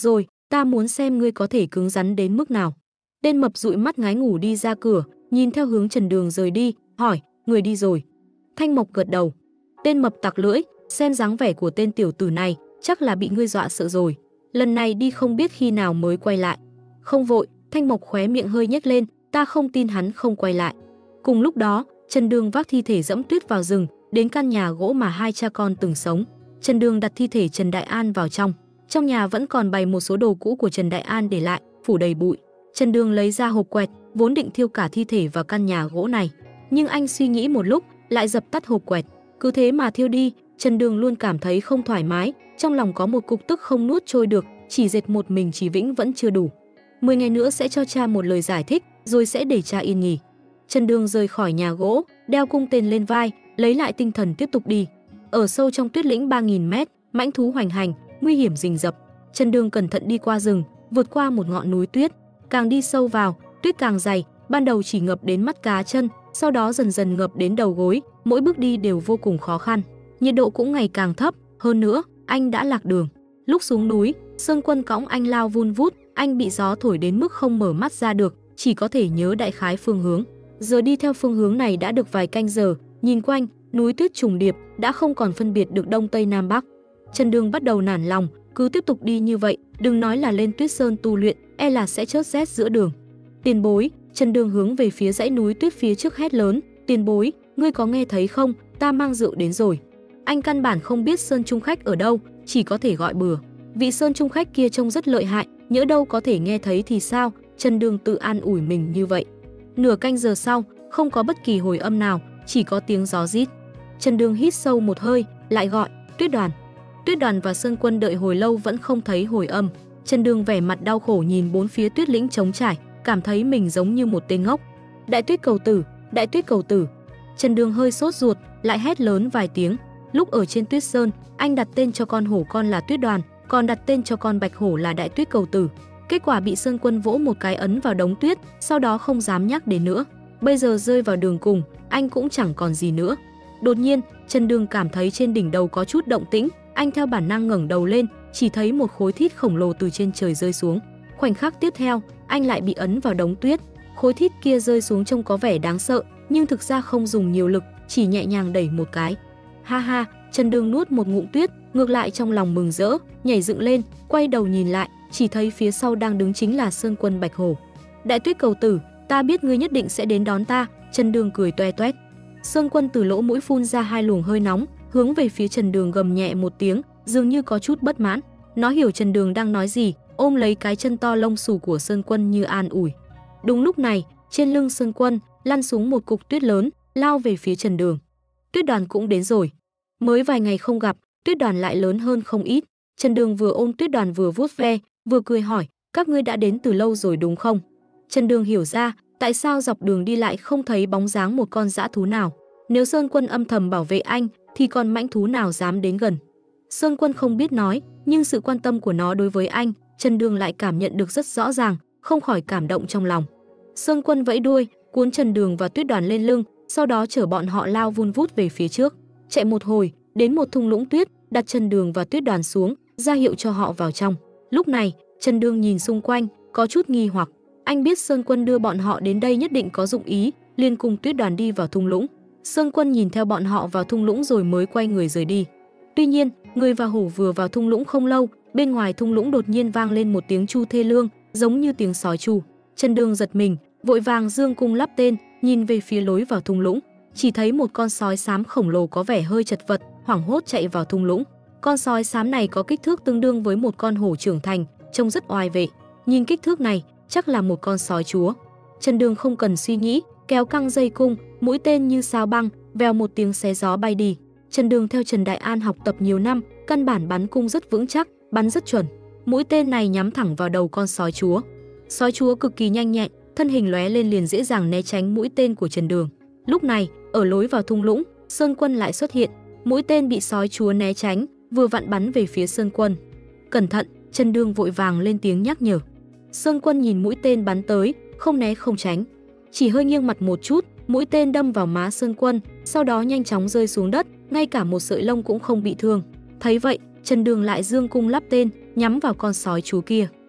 ta muốn xem ngươi có thể cứng rắn đến mức nào. Tên mập dụi mắt ngái ngủ đi ra cửa, nhìn theo hướng Trần Đường rời đi, hỏi, người đi rồi. Thanh Mộc gật đầu. Tên mập tặc lưỡi, xem dáng vẻ của tên tiểu tử này, chắc là bị ngươi dọa sợ rồi. Lần này đi không biết khi nào mới quay lại. Không vội, Thanh Mộc khóe miệng hơi nhếch lên, ta không tin hắn không quay lại. Cùng lúc đó, Trần Đường vác thi thể Dẫm Tuyết vào rừng, đến căn nhà gỗ mà hai cha con từng sống. Trần Đường đặt thi thể Trần Đại An vào trong. Trong nhà vẫn còn bày một số đồ cũ của Trần Đại An để lại, phủ đầy bụi. Trần Đường lấy ra hộp quẹt, vốn định thiêu cả thi thể vào căn nhà gỗ này, nhưng anh suy nghĩ một lúc, lại dập tắt hộp quẹt. Cứ thế mà thiêu đi, Trần Đường luôn cảm thấy không thoải mái, trong lòng có một cục tức không nuốt trôi được, chỉ dệt một mình Chí Vĩnh vẫn chưa đủ. 10 ngày nữa sẽ cho cha một lời giải thích, rồi sẽ để cha yên nghỉ. Trần Đường rời khỏi nhà gỗ, đeo cung tên lên vai, lấy lại tinh thần tiếp tục đi. Ở sâu trong tuyết lĩnh 3000 mét, mãnh thú hoành hành, nguy hiểm rình rập. Trần Đường cẩn thận đi qua rừng, vượt qua một ngọn núi tuyết. Càng đi sâu vào, tuyết càng dày, ban đầu chỉ ngập đến mắt cá chân, sau đó dần dần ngập đến đầu gối, mỗi bước đi đều vô cùng khó khăn. Nhiệt độ cũng ngày càng thấp, hơn nữa, anh đã lạc đường. Lúc xuống núi, Sơn Quân cõng anh lao vun vút, anh bị gió thổi đến mức không mở mắt ra được, chỉ có thể nhớ đại khái phương hướng. Giờ đi theo phương hướng này đã được vài canh giờ, nhìn quanh, núi tuyết trùng điệp, đã không còn phân biệt được đông tây nam bắc. Trần Đường bắt đầu nản lòng, cứ tiếp tục đi như vậy, đừng nói là lên Tuyết Sơn tu luyện, e là sẽ chớt rét giữa đường. Tiền bối, Trần Đường hướng về phía dãy núi tuyết phía trước hét lớn, tiền bối, ngươi có nghe thấy không, ta mang rượu đến rồi. Anh căn bản không biết Sơn Trung Khách ở đâu, chỉ có thể gọi bừa. Vị Sơn Trung Khách kia trông rất lợi hại, nhỡ đâu có thể nghe thấy thì sao, Trần Đường tự an ủi mình như vậy. Nửa canh giờ sau, không có bất kỳ hồi âm nào, chỉ có tiếng gió rít. Trần Đường hít sâu một hơi, lại gọi, Tuyết Đoàn. Tuyết Đoàn và Sơn Quân đợi hồi lâu vẫn không thấy hồi âm. Trần Đường vẻ mặt đau khổ nhìn bốn phía tuyết lĩnh trống trải, cảm thấy mình giống như một tên ngốc. Đại Tuyết Cầu Tử, Đại Tuyết Cầu Tử. Trần Đường hơi sốt ruột, lại hét lớn vài tiếng. Lúc ở trên Tuyết Sơn, anh đặt tên cho con hổ con là Tuyết Đoàn, còn đặt tên cho con bạch hổ là Đại Tuyết Cầu Tử. Kết quả bị Sơn Quân vỗ một cái ấn vào đống tuyết, sau đó không dám nhắc đến nữa. Bây giờ rơi vào đường cùng, anh cũng chẳng còn gì nữa. Đột nhiên, Trần Đường cảm thấy trên đỉnh đầu có chút động tĩnh, anh theo bản năng ngẩng đầu lên, chỉ thấy một khối thít khổng lồ từ trên trời rơi xuống. Khoảnh khắc tiếp theo, anh lại bị ấn vào đống tuyết. Khối thít kia rơi xuống trông có vẻ đáng sợ, nhưng thực ra không dùng nhiều lực, chỉ nhẹ nhàng đẩy một cái. Ha ha, Trần Đường nuốt một ngụm tuyết, ngược lại trong lòng mừng rỡ, nhảy dựng lên, quay đầu nhìn lại, chỉ thấy phía sau đang đứng chính là Sơn Quân Bạch Hổ. Đại Tuyết Cầu Tử, ta biết ngươi nhất định sẽ đến đón ta, Trần Đường cười toe toét. Sơn Quân từ lỗ mũi phun ra hai luồng hơi nóng, hướng về phía Trần Đường gầm nhẹ một tiếng, dường như có chút bất mãn. Nó hiểu Trần Đường đang nói gì, ôm lấy cái chân to lông xù của Sơn Quân như an ủi. Đúng lúc này, trên lưng Sơn Quân lăn xuống một cục tuyết lớn, lao về phía Trần Đường. Tuyết Đoàn cũng đến rồi. Mới vài ngày không gặp, Tuyết Đoàn lại lớn hơn không ít. Trần Đường vừa ôm Tuyết Đoàn vừa vuốt ve, vừa cười hỏi, các ngươi đã đến từ lâu rồi đúng không? Trần Đường hiểu ra, tại sao dọc đường đi lại không thấy bóng dáng một con dã thú nào. Nếu Sơn Quân âm thầm bảo vệ anh, thì còn mãnh thú nào dám đến gần. Sơn Quân không biết nói, nhưng sự quan tâm của nó đối với anh, Trần Đường lại cảm nhận được rất rõ ràng, không khỏi cảm động trong lòng. Sơn Quân vẫy đuôi, cuốn Trần Đường và Tuyết Đoàn lên lưng, sau đó chở bọn họ lao vun vút về phía trước. Chạy một hồi, đến một thung lũng tuyết, đặt Trần Đường và Tuyết Đoàn xuống, ra hiệu cho họ vào trong. Lúc này, Trần Đường nhìn xung quanh, có chút nghi hoặc. Anh biết Sơn Quân đưa bọn họ đến đây nhất định có dụng ý, liền cùng Tuyết Đoàn đi vào thung lũng. Sơn Quân nhìn theo bọn họ vào thung lũng rồi mới quay người rời đi. Tuy nhiên, người và hổ vừa vào thung lũng không lâu, bên ngoài thung lũng đột nhiên vang lên một tiếng chu thê lương, giống như tiếng sói tru. Trần Đường giật mình, vội vàng dương cung lắp tên, nhìn về phía lối vào thung lũng, chỉ thấy một con sói xám khổng lồ có vẻ hơi chật vật, hoảng hốt chạy vào thung lũng. Con sói xám này có kích thước tương đương với một con hổ trưởng thành, trông rất oai vệ. Nhìn kích thước này, chắc là một con sói chúa. Trần Đường không cần suy nghĩ, kéo căng dây cung, mũi tên như sao băng, vèo một tiếng xé gió bay đi. Trần Đường theo Trần Đại An học tập nhiều năm, căn bản bắn cung rất vững chắc, bắn rất chuẩn. Mũi tên này nhắm thẳng vào đầu con sói chúa. Sói chúa cực kỳ nhanh nhẹn, thân hình lóe lên liền dễ dàng né tránh mũi tên của Trần Đường. Lúc này, ở lối vào thung lũng, Sơn Quân lại xuất hiện. Mũi tên bị sói chúa né tránh, vừa vặn bắn về phía Sơn Quân. Cẩn thận, Trần Đường vội vàng lên tiếng nhắc nhở. Sơn Quân nhìn mũi tên bắn tới, không né không tránh, chỉ hơi nghiêng mặt một chút, mũi tên đâm vào má Sơn Quân, sau đó nhanh chóng rơi xuống đất, ngay cả một sợi lông cũng không bị thương. Thấy vậy, Trần Đường lại dương cung lắp tên, nhắm vào con sói chúa kia.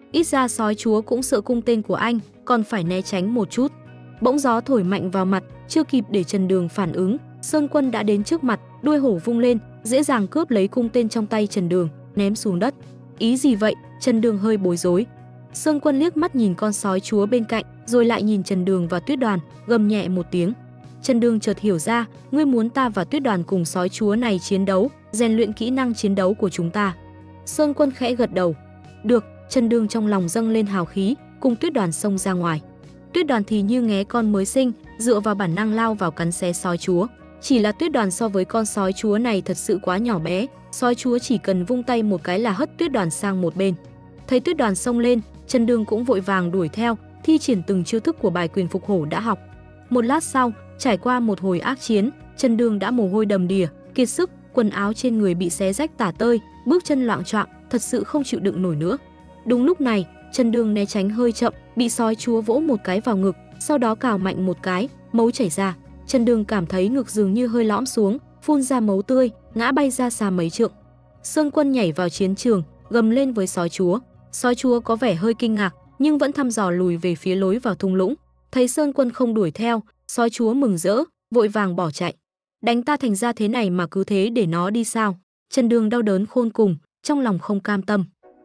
ít ra sói chúa cũng sợ cung tên của anh, còn phải né tránh một chút. Bỗng gió thổi mạnh vào mặt, chưa kịp để Trần Đường phản ứng, Sơn Quân đã đến trước mặt, đuôi hổ vung lên, dễ dàng cướp lấy cung tên trong tay Trần Đường, ném xuống đất. Ý gì vậy? Trần Đường hơi bối rối. Sơn Quân liếc mắt nhìn con sói chúa bên cạnh, rồi lại nhìn Trần Đường và Tuyết Đoàn, gầm nhẹ một tiếng. Trần Đường chợt hiểu ra, ngươi muốn ta và Tuyết Đoàn cùng sói chúa này chiến đấu, rèn luyện kỹ năng chiến đấu của chúng ta. Sơn Quân khẽ gật đầu. Được. Trần Đường trong lòng dâng lên hào khí, cùng Tuyết Đoàn xông ra ngoài. Tuyết Đoàn thì như nghé con mới sinh, dựa vào bản năng lao vào cắn xé sói chúa. Chỉ là Tuyết Đoàn so với con sói chúa này thật sự quá nhỏ bé, sói chúa chỉ cần vung tay một cái là hất Tuyết Đoàn sang một bên. Thấy Tuyết Đoàn xông lên, Trần Đường cũng vội vàng đuổi theo, thi triển từng chiêu thức của bài quyền phục hổ đã học. Một lát sau, trải qua một hồi ác chiến, Trần Đường đã mồ hôi đầm đìa, kiệt sức, quần áo trên người bị xé rách tả tơi, bước chân loạng choạng, thật sự không chịu đựng nổi nữa. Đúng lúc này, Trần Đường né tránh hơi chậm, bị sói chúa vỗ một cái vào ngực, sau đó cào mạnh một cái, máu chảy ra. Trần Đường cảm thấy ngực dường như hơi lõm xuống, phun ra máu tươi, ngã bay ra xa mấy trượng. Sơn Quân nhảy vào chiến trường, gầm lên với sói chúa. Sói chúa có vẻ hơi kinh ngạc, nhưng vẫn thăm dò lùi về phía lối vào thung lũng. Thấy Sơn Quân không đuổi theo, sói chúa mừng rỡ, vội vàng bỏ chạy. Đánh ta thành ra thế này mà cứ thế để nó đi sao? Trần Đường đau đớn khôn cùng, trong lòng không cam tâm.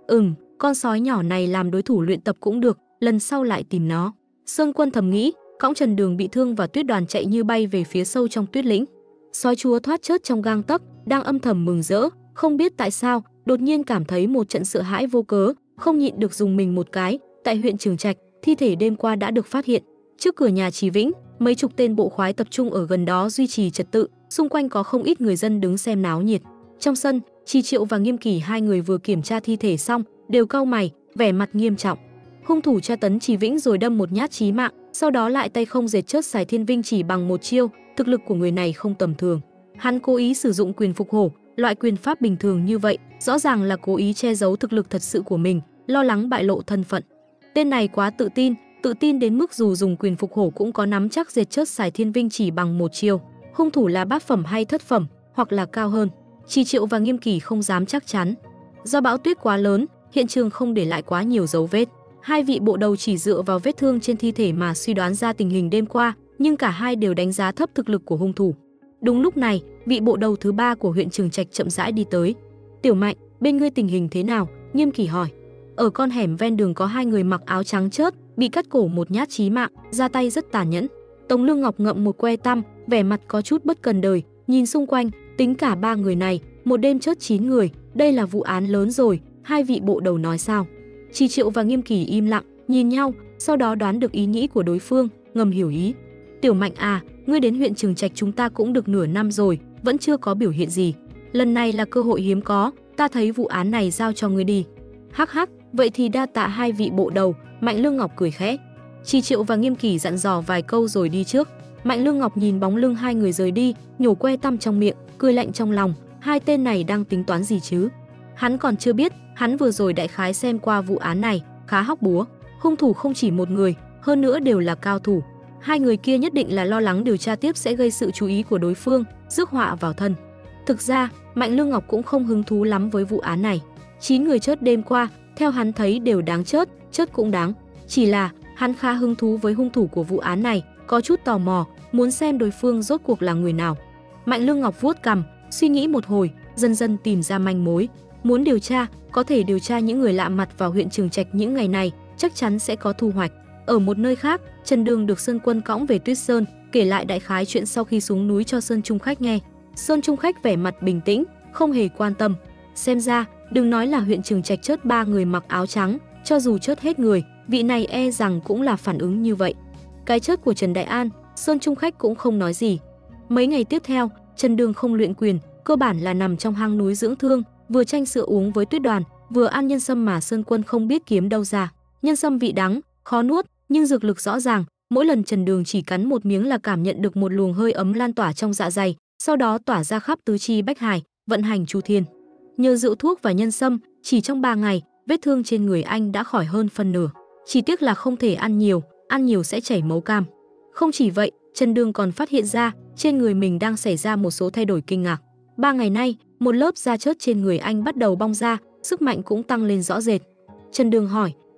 Con sói nhỏ này làm đối thủ luyện tập cũng được, lần sau lại tìm nó. Sơn Quân thầm nghĩ, cõng Trần Đường bị thương và Tuyết Đoàn chạy như bay về phía sâu trong tuyết lĩnh. Sói chúa thoát chết trong gang tấc, đang âm thầm mừng rỡ, không biết tại sao, đột nhiên cảm thấy một trận sợ hãi vô cớ, không nhịn được dùng mình một cái. Tại huyện Trường Trạch, thi thể đêm qua đã được phát hiện. Trước cửa nhà Chí Vĩnh, mấy chục tên bộ khoái tập trung ở gần đó duy trì trật tự, xung quanh có không ít người dân đứng xem náo nhiệt. Trong sân, Chi Triệu và Nghiêm Kỳ hai người vừa kiểm tra thi thể xong, đều cau mày, vẻ mặt nghiêm trọng. Hung thủ tra tấn Chí Vĩnh rồi đâm một nhát chí mạng, sau đó lại tay không dệt chớt xài thiên vinh chỉ bằng một chiêu, thực lực của người này không tầm thường. Hắn cố ý sử dụng quyền phục hổ, loại quyền pháp bình thường như vậy, rõ ràng là cố ý che giấu thực lực thật sự của mình, lo lắng bại lộ thân phận. Tên này quá tự tin đến mức dù dùng quyền phục hổ cũng có nắm chắc dệt chớt xài thiên vinh chỉ bằng một chiêu. Hung thủ là bát phẩm hay thất phẩm, hoặc là cao hơn, Chi Triệu và Nghiêm Kỳ không dám chắc chắn. Do bão tuyết quá lớn, hiện trường không để lại quá nhiều dấu vết. Hai vị bộ đầu chỉ dựa vào vết thương trên thi thể mà suy đoán ra tình hình đêm qua, nhưng cả hai đều đánh giá thấp thực lực của hung thủ. Đúng lúc này, vị bộ đầu thứ ba của huyện Trường Trạch chậm rãi đi tới. Tiểu Mạnh, bên ngươi tình hình thế nào? Nghiêm Kỳ hỏi. Ở con hẻm ven đường có hai người mặc áo trắng chớt, bị cắt cổ một nhát chí mạng, ra tay rất tàn nhẫn. Tống Lương Ngọc ngậm một que tăm, vẻ mặt có chút bất cần đời, nhìn xung quanh, tính cả ba người này, một đêm chớt 9 người, đây là vụ án lớn rồi. Hai vị bộ đầu nói sao? Chi Triệu và Nghiêm Kỳ im lặng, nhìn nhau, sau đó đoán được ý nghĩ của đối phương, ngầm hiểu ý. Tiểu Mạnh à, ngươi đến huyện Trường Trạch chúng ta cũng được nửa năm rồi, vẫn chưa có biểu hiện gì. Lần này là cơ hội hiếm có, ta thấy vụ án này giao cho ngươi đi. Hắc hắc, vậy thì đa tạ hai vị bộ đầu. Mạnh Lương Ngọc cười khẽ. Chi Triệu và Nghiêm Kỳ dặn dò vài câu rồi đi trước. Mạnh Lương Ngọc nhìn bóng lưng hai người rời đi, nhổ que tăm trong miệng, cười lạnh trong lòng, hai tên này đang tính toán gì chứ? Hắn còn chưa biết, hắn vừa rồi đại khái xem qua vụ án này, khá hóc búa. Hung thủ không chỉ một người, hơn nữa đều là cao thủ. Hai người kia nhất định là lo lắng điều tra tiếp sẽ gây sự chú ý của đối phương, rước họa vào thân. Thực ra, Mạnh Lương Ngọc cũng không hứng thú lắm với vụ án này. 9 người chớt đêm qua, theo hắn thấy đều đáng chớt cũng đáng. Chỉ là, hắn khá hứng thú với hung thủ của vụ án này, có chút tò mò, muốn xem đối phương rốt cuộc là người nào. Mạnh Lương Ngọc vuốt cằm, suy nghĩ một hồi, dần dần tìm ra manh mối. Muốn điều tra, có thể điều tra những người lạ mặt vào huyện Trường Trạch những ngày này, chắc chắn sẽ có thu hoạch. Ở một nơi khác, Trần Đường được Sơn Quân cõng về Tuyết Sơn, kể lại đại khái chuyện sau khi xuống núi cho Sơn Trung Khách nghe. Sơn Trung Khách vẻ mặt bình tĩnh, không hề quan tâm. Xem ra, đừng nói là huyện Trường Trạch chớt 3 người mặc áo trắng, cho dù chớt hết người, vị này e rằng cũng là phản ứng như vậy. Cái chớt của Trần Đại An, Sơn Trung Khách cũng không nói gì. Mấy ngày tiếp theo, Trần Đường không luyện quyền, cơ bản là nằm trong hang núi dưỡng thương, vừa chanh sữa uống với Tuyết Đoàn, vừa ăn nhân sâm mà Sơn Quân không biết kiếm đâu ra. Nhân sâm vị đắng, khó nuốt, nhưng dược lực rõ ràng, mỗi lần Trần Đường chỉ cắn một miếng là cảm nhận được một luồng hơi ấm lan tỏa trong dạ dày, sau đó tỏa ra khắp tứ chi bách hải, vận hành chu thiên. Nhờ rượu thuốc và nhân sâm, chỉ trong 3 ngày, vết thương trên người anh đã khỏi hơn phân nửa. Chỉ tiếc là không thể ăn nhiều sẽ chảy máu cam. Không chỉ vậy, Trần Đường còn phát hiện ra, trên người mình đang xảy ra một số thay đổi kinh ngạc. 3 ngày nay, một lớp da chớt trên người anh bắt đầu bong ra, sức mạnh cũng tăng lên rõ rệt. Trần Đường hỏi,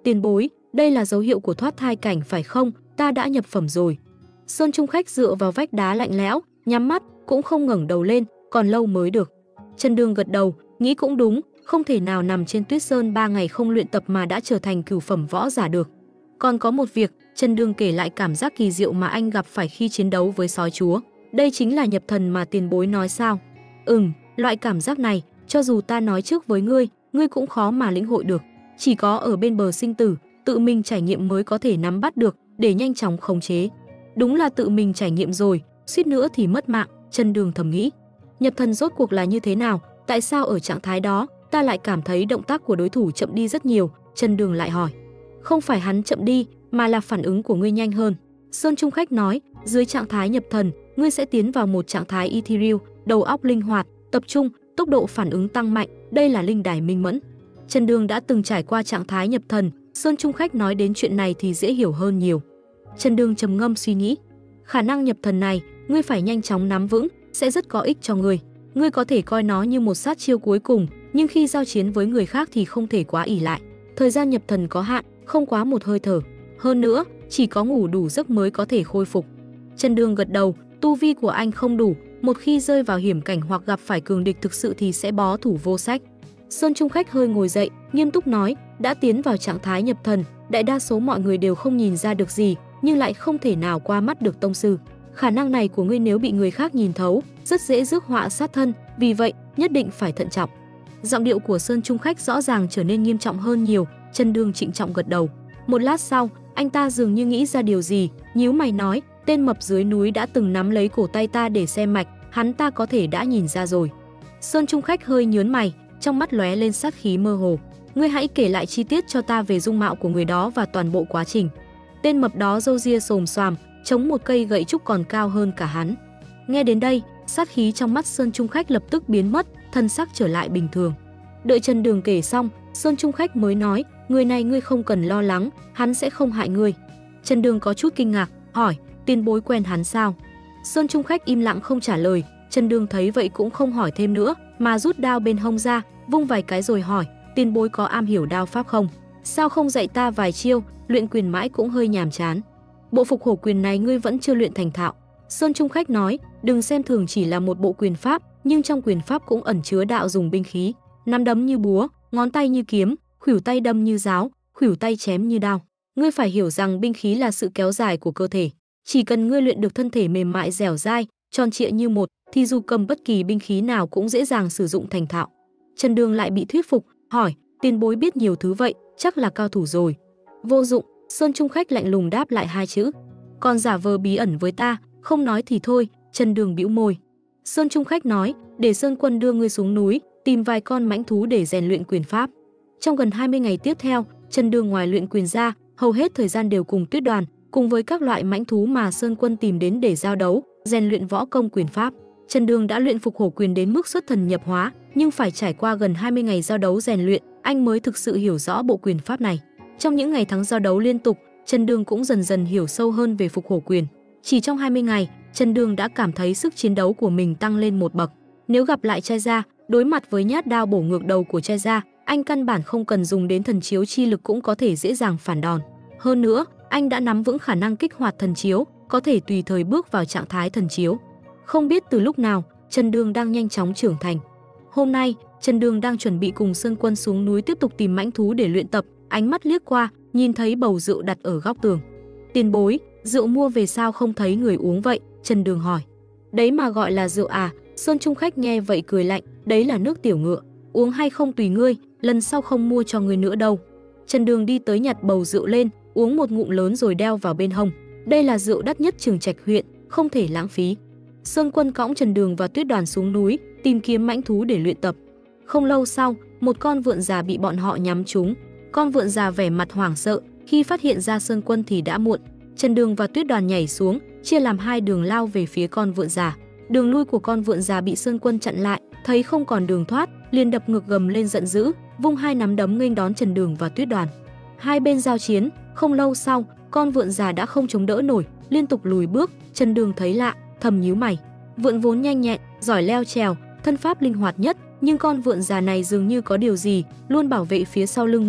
Tiền bối, đây là dấu hiệu của thoát thai cảnh phải không? Ta đã nhập phẩm rồi. Sơn Trung Khách dựa vào vách đá lạnh lẽo, nhắm mắt, cũng không ngẩng đầu lên, còn lâu mới được. Trần Đường gật đầu, nghĩ cũng đúng, không thể nào nằm trên tuyết sơn 3 ngày không luyện tập mà đã trở thành cửu phẩm võ giả được. Còn có một việc, Trần Đường kể lại cảm giác kỳ diệu mà anh gặp phải khi chiến đấu với sói chúa. Đây chính là nhập thần mà tiền bối nói sao? Loại cảm giác này, cho dù ta nói trước với ngươi, ngươi cũng khó mà lĩnh hội được. Chỉ có ở bên bờ sinh tử, tự mình trải nghiệm mới có thể nắm bắt được, để nhanh chóng khống chế. Đúng là tự mình trải nghiệm rồi, suýt nữa thì mất mạng, Trần Đường thầm nghĩ. Nhập thần rốt cuộc là như thế nào? Tại sao ở trạng thái đó, ta lại cảm thấy động tác của đối thủ chậm đi rất nhiều? Trần Đường lại hỏi. Không phải hắn chậm đi, mà là phản ứng của ngươi nhanh hơn. Sơn Trung Khách nói, dưới trạng thái nhập thần, ngươi sẽ tiến vào một trạng thái ethereal, đầu óc linh hoạt, tập trung, tốc độ phản ứng tăng mạnh, đây là linh đài minh mẫn. Trần Đường đã từng trải qua trạng thái nhập thần, Sơn Trung Khách nói đến chuyện này thì dễ hiểu hơn nhiều. Trần Đường trầm ngâm suy nghĩ, khả năng nhập thần này, ngươi phải nhanh chóng nắm vững, sẽ rất có ích cho ngươi. Ngươi có thể coi nó như một sát chiêu cuối cùng, nhưng khi giao chiến với người khác thì không thể quá ỷ lại. Thời gian nhập thần có hạn, không quá một hơi thở. Hơn nữa, chỉ có ngủ đủ giấc mới có thể khôi phục. Trần Đường gật đầu, tu vi của anh không đủ, một khi rơi vào hiểm cảnh hoặc gặp phải cường địch thực sự thì sẽ bó thủ vô sách. Sơn Trung Khách hơi ngồi dậy, nghiêm túc nói, đã tiến vào trạng thái nhập thần, đại đa số mọi người đều không nhìn ra được gì, nhưng lại không thể nào qua mắt được tông sư. Khả năng này của ngươi nếu bị người khác nhìn thấu, rất dễ rước họa sát thân, vì vậy nhất định phải thận trọng. Giọng điệu của Sơn Trung Khách rõ ràng trở nên nghiêm trọng hơn nhiều. Trần Đường trịnh trọng gật đầu. Một lát sau, anh ta dường như nghĩ ra điều gì, nhíu mày nói, tên mập dưới núi đã từng nắm lấy cổ tay ta để xem mạch, hắn ta có thể đã nhìn ra rồi. Sơn Trung Khách hơi nhướng mày, trong mắt lóe lên sát khí mơ hồ. Ngươi hãy kể lại chi tiết cho ta về dung mạo của người đó và toàn bộ quá trình. Tên mập đó râu ria xồm xoàm, chống một cây gậy trúc còn cao hơn cả hắn. Nghe đến đây, sát khí trong mắt Sơn Trung Khách lập tức biến mất, thân sắc trở lại bình thường. Đợi Trần Đường kể xong, Sơn Trung Khách mới nói, người này ngươi không cần lo lắng, hắn sẽ không hại ngươi. Trần Đường có chút kinh ngạc, hỏi, tiền bối quen hắn sao? Sơn Trung Khách im lặng không trả lời. Trần Đường thấy vậy cũng không hỏi thêm nữa, mà rút đao bên hông ra, vung vài cái rồi hỏi, tiền bối có am hiểu đao pháp không? Sao không dạy ta vài chiêu, luyện quyền mãi cũng hơi nhàm chán. Bộ phục hổ quyền này ngươi vẫn chưa luyện thành thạo. Sơn Trung Khách nói, đừng xem thường chỉ là một bộ quyền pháp, nhưng trong quyền pháp cũng ẩn chứa đạo dùng binh khí. Nắm đấm như búa, ngón tay như kiếm, khuỷu tay đâm như giáo, khuỷu tay chém như đao. Ngươi phải hiểu rằng binh khí là sự kéo dài của cơ thể. Chỉ cần ngươi luyện được thân thể mềm mại dẻo dai, tròn trịa như một, thì dù cầm bất kỳ binh khí nào cũng dễ dàng sử dụng thành thạo. Trần Đường lại bị thuyết phục, hỏi, tiền bối biết nhiều thứ vậy, chắc là cao thủ rồi. Vô dụng, Sơn Trung Khách lạnh lùng đáp lại hai chữ. Còn giả vờ bí ẩn với ta, không nói thì thôi. Trần Đường bĩu môi. Sơn Trung Khách nói, để Sơn Quân đưa ngươi xuống núi, tìm vài con mãnh thú để rèn luyện quyền pháp. Trong gần 20 ngày tiếp theo, Trần Đường ngoài luyện quyền ra, hầu hết thời gian đều cùng Tuyết Đoàn, cùng với các loại mãnh thú mà Sơn Quân tìm đến để giao đấu, rèn luyện võ công quyền pháp. Trần Đường đã luyện phục hổ quyền đến mức xuất thần nhập hóa, nhưng phải trải qua gần 20 ngày giao đấu rèn luyện, anh mới thực sự hiểu rõ bộ quyền pháp này. Trong những ngày tháng giao đấu liên tục, Trần Đường cũng dần dần hiểu sâu hơn về phục hổ quyền. Chỉ trong 20 ngày, Trần Đường đã cảm thấy sức chiến đấu của mình tăng lên một bậc. Nếu gặp lại Trai Gia, đối mặt với nhát đao bổ ngược đầu của Trai Gia, anh căn bản không cần dùng đến thần chiếu chi lực cũng có thể dễ dàng phản đòn. Hơn nữa, anh đã nắm vững khả năng kích hoạt thần chiếu, có thể tùy thời bước vào trạng thái thần chiếu. Không biết từ lúc nào, Trần Đường đang nhanh chóng trưởng thành. Hôm nay, Trần Đường đang chuẩn bị cùng Sơn Quân xuống núi tiếp tục tìm mãnh thú để luyện tập, ánh mắt liếc qua, nhìn thấy bầu rượu đặt ở góc tường. Tiền bối, rượu mua về sao không thấy người uống vậy? Trần Đường hỏi. Đấy mà gọi là rượu à? Sơn Trung Khách nghe vậy cười lạnh, đấy là nước tiểu ngựa, uống hay không tùy ngươi, lần sau không mua cho ngươi nữa đâu. Trần Đường đi tới nhặt bầu rượu lên, uống một ngụm lớn rồi đeo vào bên hông. Đây là rượu đắt nhất Trường Trạch huyện, không thể lãng phí. Sơn Quân cõng Trần Đường và Tuyết Đoàn xuống núi, tìm kiếm mãnh thú để luyện tập. Không lâu sau, một con vượn già bị bọn họ nhắm trúng. Con vượn già vẻ mặt hoảng sợ, khi phát hiện ra Sơn Quân thì đã muộn. Trần Đường và Tuyết Đoàn nhảy xuống, chia làm hai đường lao về phía con vượn già. Đường lui của con vượn già bị Sơn Quân chặn lại, thấy không còn đường thoát, liền đập ngược gầm lên giận dữ, vung hai nắm đấm nghênh đón Trần Đường và Tuyết Đoàn. Hai bên giao chiến, không lâu sau, con vượn già đã không chống đỡ nổi, liên tục lùi bước. Trần Đường thấy lạ, thầm nhíu mày. Vượn vốn nhanh nhẹn, giỏi leo trèo, thân pháp linh hoạt nhất, nhưng con vượn già này dường như có điều gì, luôn bảo vệ phía sau lưng mình,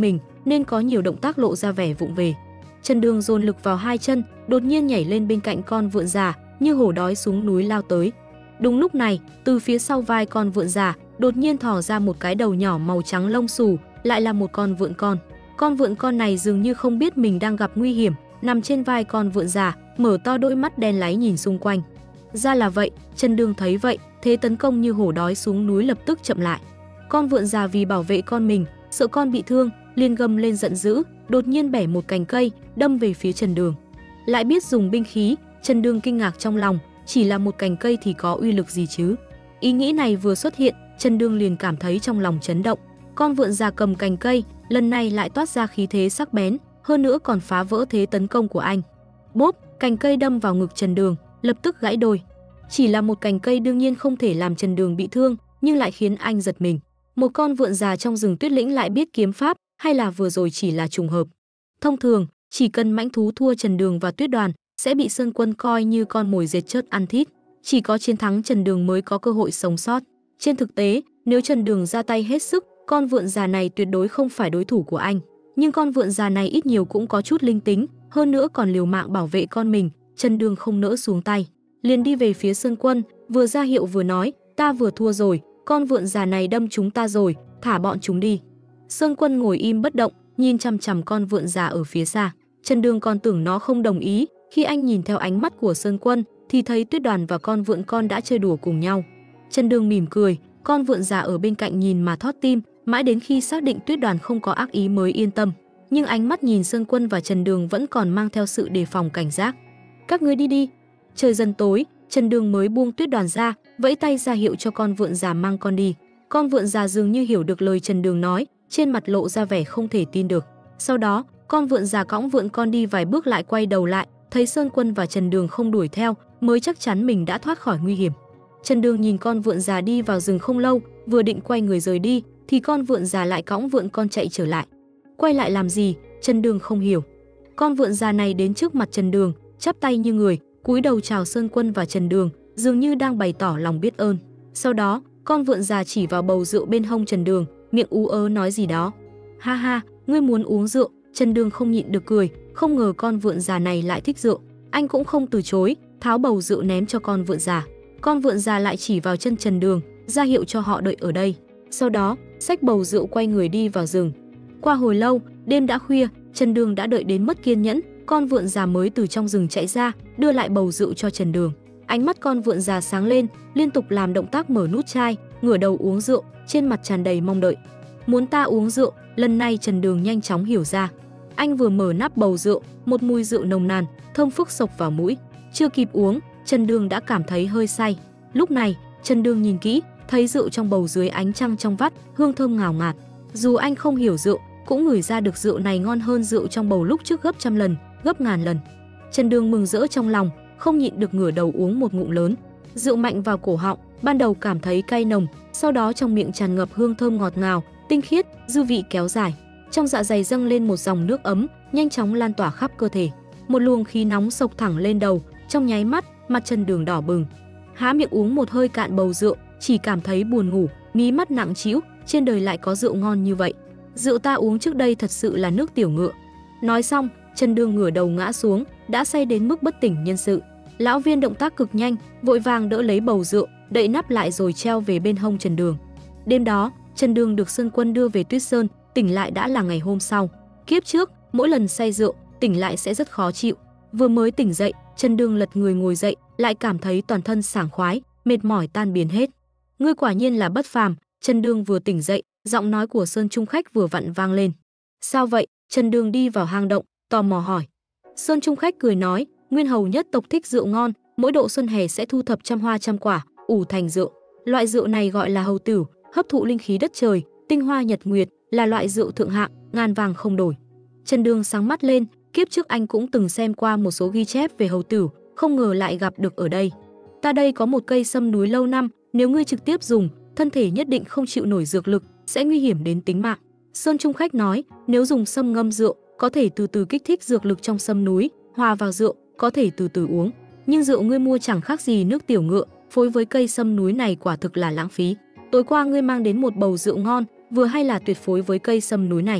nên có nhiều động tác lộ ra vẻ vụng về. Trần Đường dồn lực vào hai chân, đột nhiên nhảy lên bên cạnh con vượn già, như hổ đói xuống núi lao tới. Đúng lúc này, từ phía sau vai con vượn già, đột nhiên thò ra một cái đầu nhỏ màu trắng lông xù, lại là một con vượn con. Con vượn con này dường như không biết mình đang gặp nguy hiểm, nằm trên vai con vượn già, mở to đôi mắt đen láy nhìn xung quanh. Ra là vậy, Trần Đường thấy vậy, thế tấn công như hổ đói xuống núi lập tức chậm lại. Con vượn già vì bảo vệ con mình, sợ con bị thương, liền gầm lên giận dữ, đột nhiên bẻ một cành cây, đâm về phía Trần Đường. Lại biết dùng binh khí, Trần Đường kinh ngạc trong lòng, chỉ là một cành cây thì có uy lực gì chứ? Ý nghĩ này vừa xuất hiện, Trần Đường liền cảm thấy trong lòng chấn động. Con vượn già cầm cành cây, lần này lại toát ra khí thế sắc bén, hơn nữa còn phá vỡ thế tấn công của anh. Bốp, cành cây đâm vào ngực Trần Đường, lập tức gãy đôi. Chỉ là một cành cây đương nhiên không thể làm Trần Đường bị thương, nhưng lại khiến anh giật mình. Một con vượn già trong rừng Tuyết Lĩnh lại biết kiếm pháp, hay là vừa rồi chỉ là trùng hợp? Thông thường, chỉ cần mãnh thú thua Trần Đường và Tuyết Đoàn, sẽ bị Sơn Quân coi như con mồi dệt chớt ăn thịt. Chỉ có chiến thắng Trần Đường mới có cơ hội sống sót. Trên thực tế, nếu Trần Đường ra tay hết sức, con vượn già này tuyệt đối không phải đối thủ của anh. Nhưng con vượn già này ít nhiều cũng có chút linh tính, hơn nữa còn liều mạng bảo vệ con mình, Trần Đường không nỡ xuống tay, liền đi về phía Sơn Quân, vừa ra hiệu vừa nói, ta vừa thua rồi, con vượn già này đâm chúng ta rồi, thả bọn chúng đi. Sơn Quân ngồi im bất động, nhìn chằm chằm con vượn già ở phía xa. Trần Đường còn tưởng nó không đồng ý, khi anh nhìn theo ánh mắt của Sơn Quân thì thấy Tuyết Đoàn và con vượn con đã chơi đùa cùng nhau. Trần Đường mỉm cười, con vượn già ở bên cạnh nhìn mà thót tim, mãi đến khi xác định Tuyết Đoàn không có ác ý mới yên tâm. Nhưng ánh mắt nhìn Sơn Quân và Trần Đường vẫn còn mang theo sự đề phòng cảnh giác. Các ngươi đi đi. Trời dần tối, Trần Đường mới buông Tuyết Đoàn ra, vẫy tay ra hiệu cho con vượn già mang con đi. Con vượn già dường như hiểu được lời Trần Đường nói, trên mặt lộ ra vẻ không thể tin được. Sau đó, con vượn già cõng vượn con đi vài bước lại quay đầu lại, thấy Sơn Quân và Trần Đường không đuổi theo, mới chắc chắn mình đã thoát khỏi nguy hiểm. Trần Đường nhìn con vượn già đi vào rừng không lâu, vừa định quay người rời đi, thì con vượn già lại cõng vượn con chạy trở lại. Quay lại làm gì? Trần Đường không hiểu. Con vượn già này đến trước mặt Trần Đường, chắp tay như người, cúi đầu chào Sơn Quân và Trần Đường, dường như đang bày tỏ lòng biết ơn. Sau đó, con vượn già chỉ vào bầu rượu bên hông Trần Đường, miệng ú ớ nói gì đó. Ha ha, ngươi muốn uống rượu? Trần Đường không nhịn được cười, không ngờ con vượn già này lại thích rượu. Anh cũng không từ chối, tháo bầu rượu ném cho con vượn già. Con vượn già lại chỉ vào chân Trần Đường, ra hiệu cho họ đợi ở đây. Sau đó, xách bầu rượu quay người đi vào rừng. Qua hồi lâu, đêm đã khuya, Trần Đường đã đợi đến mất kiên nhẫn, con vượn già mới từ trong rừng chạy ra, đưa lại bầu rượu cho Trần Đường. Ánh mắt con vượn già sáng lên, liên tục làm động tác mở nút chai, ngửa đầu uống rượu, trên mặt tràn đầy mong đợi. Muốn ta uống rượu, lần này Trần Đường nhanh chóng hiểu ra. Anh vừa mở nắp bầu rượu, một mùi rượu nồng nàn, thơm phức xộc vào mũi. Chưa kịp uống, Trần Đường đã cảm thấy hơi say. Lúc này, Trần Đường nhìn kỹ, thấy rượu trong bầu dưới ánh trăng trong vắt, hương thơm ngào ngạt. Dù anh không hiểu rượu, cũng ngửi ra được rượu này ngon hơn rượu trong bầu lúc trước gấp trăm lần, gấp ngàn lần. Trần Đường mừng rỡ trong lòng, không nhịn được ngửa đầu uống một ngụm lớn. Rượu mạnh vào cổ họng, ban đầu cảm thấy cay nồng, sau đó trong miệng tràn ngập hương thơm ngọt ngào, tinh khiết, dư vị kéo dài. Trong dạ dày dâng lên một dòng nước ấm, nhanh chóng lan tỏa khắp cơ thể. Một luồng khí nóng xộc thẳng lên đầu, trong nháy mắt, mặt Trần Đường đỏ bừng. Há miệng uống một hơi cạn bầu rượu, chỉ cảm thấy buồn ngủ, mí mắt nặng trĩu, trên đời lại có rượu ngon như vậy. Rượu ta uống trước đây thật sự là nước tiểu ngựa. Nói xong, Trần Đường ngửa đầu ngã xuống, đã say đến mức bất tỉnh nhân sự. Lão Viên động tác cực nhanh, vội vàng đỡ lấy bầu rượu, đậy nắp lại rồi treo về bên hông Trần Đường. Đêm đó, Trần Đường được Sơn Quân đưa về Tuyết Sơn, tỉnh lại đã là ngày hôm sau. Kiếp trước, mỗi lần say rượu, tỉnh lại sẽ rất khó chịu. Vừa mới tỉnh dậy, Trần Đường lật người ngồi dậy, lại cảm thấy toàn thân sảng khoái, mệt mỏi tan biến hết. Ngươi quả nhiên là bất phàm. Trần Đường vừa tỉnh dậy, giọng nói của Sơn Trung Khách vừa vặn vang lên. Sao vậy? Trần Đường đi vào hang động, tò mò hỏi. Sơn Trung Khách cười nói, Nguyên hầu nhất tộc thích rượu ngon, mỗi độ xuân hè sẽ thu thập trăm hoa trăm quả, ủ thành rượu. Loại rượu này gọi là hầu tửu, hấp thụ linh khí đất trời, tinh hoa nhật nguyệt, là loại rượu thượng hạng, ngàn vàng không đổi. Trần Đường sáng mắt lên, kiếp trước anh cũng từng xem qua một số ghi chép về hầu tửu, không ngờ lại gặp được ở đây. Ta đây có một cây sâm núi lâu năm, nếu ngươi trực tiếp dùng, thân thể nhất định không chịu nổi dược lực, sẽ nguy hiểm đến tính mạng. Sơn Trung Khách nói, nếu dùng sâm ngâm rượu, có thể từ từ kích thích dược lực trong sâm núi, hòa vào rượu, có thể từ từ uống. Nhưng rượu ngươi mua chẳng khác gì nước tiểu ngựa, phối với cây sâm núi này quả thực là lãng phí. Tối qua ngươi mang đến một bầu rượu ngon, vừa hay là tuyệt phối với cây sâm núi này.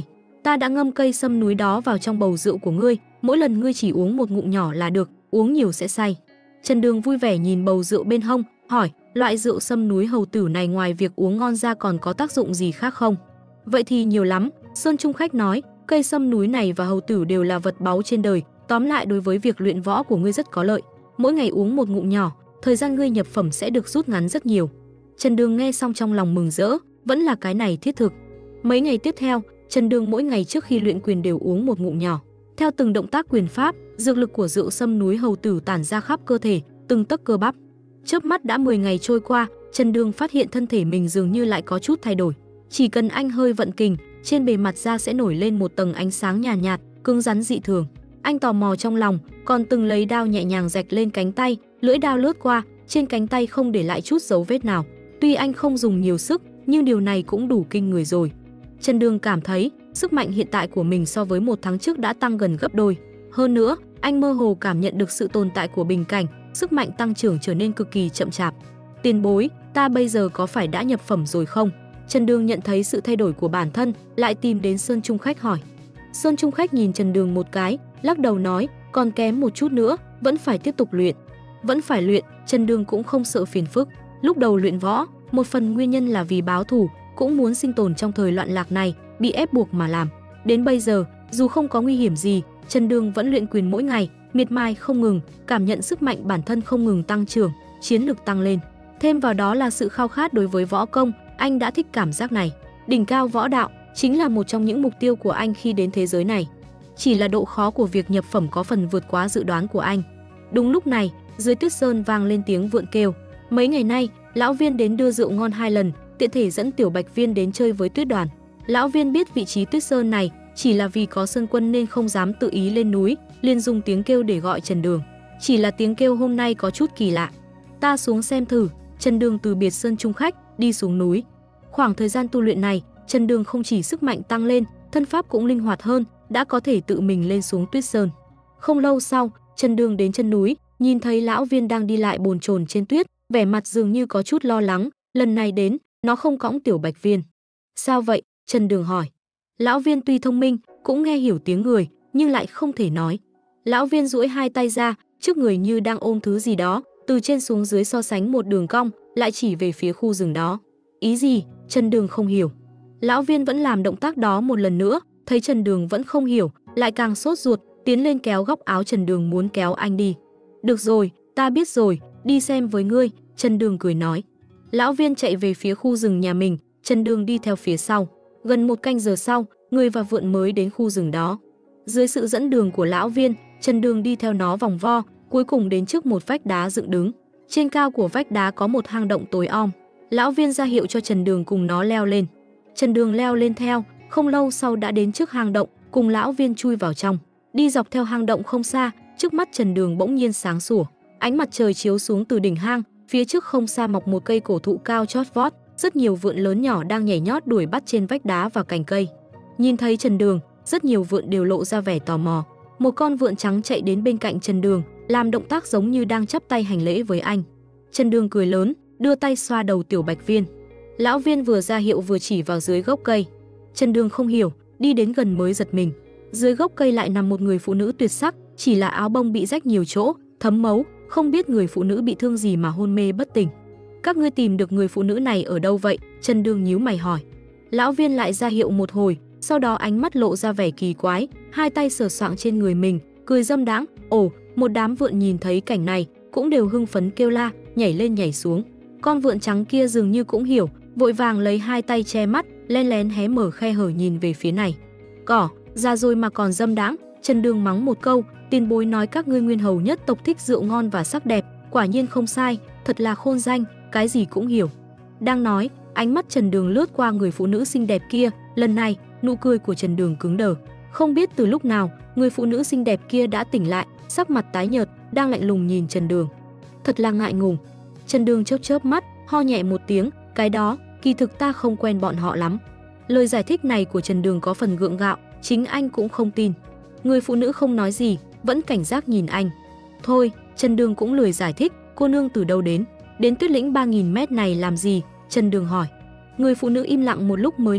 Ta đã ngâm cây sâm núi đó vào trong bầu rượu của ngươi, mỗi lần ngươi chỉ uống một ngụm nhỏ là được, uống nhiều sẽ say. Trần Đường vui vẻ nhìn bầu rượu bên hông, hỏi, loại rượu sâm núi hầu tử này ngoài việc uống ngon ra còn có tác dụng gì khác không? Vậy thì nhiều lắm, Sơn Trung Khách nói, cây sâm núi này và hầu tử đều là vật báu trên đời, tóm lại đối với việc luyện võ của ngươi rất có lợi. Mỗi ngày uống một ngụm nhỏ, thời gian ngươi nhập phẩm sẽ được rút ngắn rất nhiều. Trần Đường nghe xong trong lòng mừng rỡ, vẫn là cái này thiết thực. Mấy ngày tiếp theo, Trần Đường mỗi ngày trước khi luyện quyền đều uống một ngụm nhỏ. Theo từng động tác quyền pháp, dược lực của rượu sâm núi hầu tử tản ra khắp cơ thể, từng tấc cơ bắp. Chớp mắt đã 10 ngày trôi qua, Trần Đường phát hiện thân thể mình dường như lại có chút thay đổi. Chỉ cần anh hơi vận kình, trên bề mặt da sẽ nổi lên một tầng ánh sáng nhàn nhạt, cứng rắn dị thường. Anh tò mò trong lòng, còn từng lấy đao nhẹ nhàng rạch lên cánh tay, lưỡi đao lướt qua, trên cánh tay không để lại chút dấu vết nào. Tuy anh không dùng nhiều sức, nhưng điều này cũng đủ kinh người rồi. Trần Đường cảm thấy sức mạnh hiện tại của mình so với 1 tháng trước đã tăng gần gấp đôi. Hơn nữa, anh mơ hồ cảm nhận được sự tồn tại của bình cảnh, sức mạnh tăng trưởng trở nên cực kỳ chậm chạp. Tiền bối, ta bây giờ có phải đã nhập phẩm rồi không? Trần Đường nhận thấy sự thay đổi của bản thân, lại tìm đến Sơn Trung Khách hỏi. Sơn Trung Khách nhìn Trần Đường một cái, lắc đầu nói, còn kém một chút nữa, vẫn phải tiếp tục luyện. Vẫn phải luyện, Trần Đường cũng không sợ phiền phức. Lúc đầu luyện võ, một phần nguyên nhân là vì báo thù, cũng muốn sinh tồn trong thời loạn lạc này, bị ép buộc mà làm. Đến bây giờ, dù không có nguy hiểm gì, Trần Đường vẫn luyện quyền mỗi ngày, miệt mài không ngừng, cảm nhận sức mạnh bản thân không ngừng tăng trưởng, chiến lực tăng lên. Thêm vào đó là sự khao khát đối với võ công, anh đã thích cảm giác này. Đỉnh cao võ đạo chính là một trong những mục tiêu của anh khi đến thế giới này. Chỉ là độ khó của việc nhập phẩm có phần vượt quá dự đoán của anh. Đúng lúc này, dưới Tuyết Sơn vang lên tiếng vượn kêu. Mấy ngày nay, lão Viên đến đưa rượu ngon 2 lần, tiện thể dẫn Tiểu Bạch Viên đến chơi với Tuyết Đoàn. Lão Viên biết vị trí Tuyết Sơn này chỉ là vì có Sơn Quân nên không dám tự ý lên núi, liền dùng tiếng kêu để gọi Trần Đường. Chỉ là tiếng kêu hôm nay có chút kỳ lạ. Ta xuống xem thử. Trần Đường từ biệt Sơn Trung Khách, đi xuống núi. Khoảng thời gian tu luyện này, Trần Đường không chỉ sức mạnh tăng lên, thân pháp cũng linh hoạt hơn, đã có thể tự mình lên xuống Tuyết Sơn. Không lâu sau, Trần Đường đến chân núi, nhìn thấy lão Viên đang đi lại bồn chồn trên tuyết, vẻ mặt dường như có chút lo lắng. Lần này đến, nó không cõng Tiểu Bạch Viên. Sao vậy? Trần Đường hỏi. Lão Viên tuy thông minh, cũng nghe hiểu tiếng người, nhưng lại không thể nói. Lão Viên duỗi 2 tay ra, trước người như đang ôm thứ gì đó, từ trên xuống dưới so sánh một đường cong, lại chỉ về phía khu rừng đó. Ý gì? Trần Đường không hiểu. Lão Viên vẫn làm động tác đó một lần nữa, thấy Trần Đường vẫn không hiểu, lại càng sốt ruột, tiến lên kéo góc áo Trần Đường muốn kéo anh đi. Được rồi, ta biết rồi, đi xem với ngươi, Trần Đường cười nói. Lão Viên chạy về phía khu rừng nhà mình, Trần Đường đi theo phía sau. Gần 1 canh giờ sau, người và vượn mới đến khu rừng đó. Dưới sự dẫn đường của lão Viên, Trần Đường đi theo nó vòng vo, cuối cùng đến trước một vách đá dựng đứng. Trên cao của vách đá có một hang động tối om. Lão Viên ra hiệu cho Trần Đường cùng nó leo lên. Trần Đường leo lên theo, không lâu sau đã đến trước hang động, cùng lão Viên chui vào trong. Đi dọc theo hang động không xa, trước mắt Trần Đường bỗng nhiên sáng sủa. Ánh mặt trời chiếu xuống từ đỉnh hang, phía trước không xa mọc một cây cổ thụ cao chót vót, rất nhiều vượn lớn nhỏ đang nhảy nhót đuổi bắt trên vách đá và cành cây. Nhìn thấy Trần Đường, rất nhiều vượn đều lộ ra vẻ tò mò. Một con vượn trắng chạy đến bên cạnh Trần Đường, làm động tác giống như đang chắp tay hành lễ với anh. Trần Đường cười lớn, đưa tay xoa đầu Tiểu Bạch Viên. Lão Viên vừa ra hiệu vừa chỉ vào dưới gốc cây. Trần Đường không hiểu, đi đến gần mới giật mình. Dưới gốc cây lại nằm một người phụ nữ tuyệt sắc, chỉ là áo bông bị rách nhiều chỗ, thấm máu, không biết người phụ nữ bị thương gì mà hôn mê bất tỉnh. Các ngươi tìm được người phụ nữ này ở đâu vậy? Trần Đường nhíu mày hỏi. Lão Viên lại ra hiệu một hồi, sau đó ánh mắt lộ ra vẻ kỳ quái, 2 tay sờ soạng trên người mình, cười dâm đãng. Ồ, một đám vượn nhìn thấy cảnh này, cũng đều hưng phấn kêu la, nhảy lên nhảy xuống. Con vượn trắng kia dường như cũng hiểu, vội vàng lấy 2 tay che mắt, len lén hé mở khe hở nhìn về phía này. Cỏ, già rồi mà còn dâm đãng. Trần Đường mắng một câu, tiền bối nói các ngươi nguyên hầu nhất tộc thích rượu ngon và sắc đẹp, quả nhiên không sai, thật là khôn danh, cái gì cũng hiểu. Đang nói, ánh mắt Trần Đường lướt qua người phụ nữ xinh đẹp kia, lần này, nụ cười của Trần Đường cứng đờ. Không biết từ lúc nào, người phụ nữ xinh đẹp kia đã tỉnh lại, sắc mặt tái nhợt, đang lạnh lùng nhìn Trần Đường. Thật là ngại ngùng. Trần Đường chớp chớp mắt, ho nhẹ một tiếng, cái đó, kỳ thực ta không quen bọn họ lắm. Lời giải thích này của Trần Đường có phần gượng gạo, chính anh cũng không tin. Người phụ nữ không nói gì, vẫn cảnh giác nhìn anh. Thôi, Trần Đường cũng lười giải thích, cô nương từ đâu đến? Đến Tuyết Lĩnh 3000 mét này làm gì? Trần Đường hỏi. Người phụ nữ im lặng một lúc mới nói,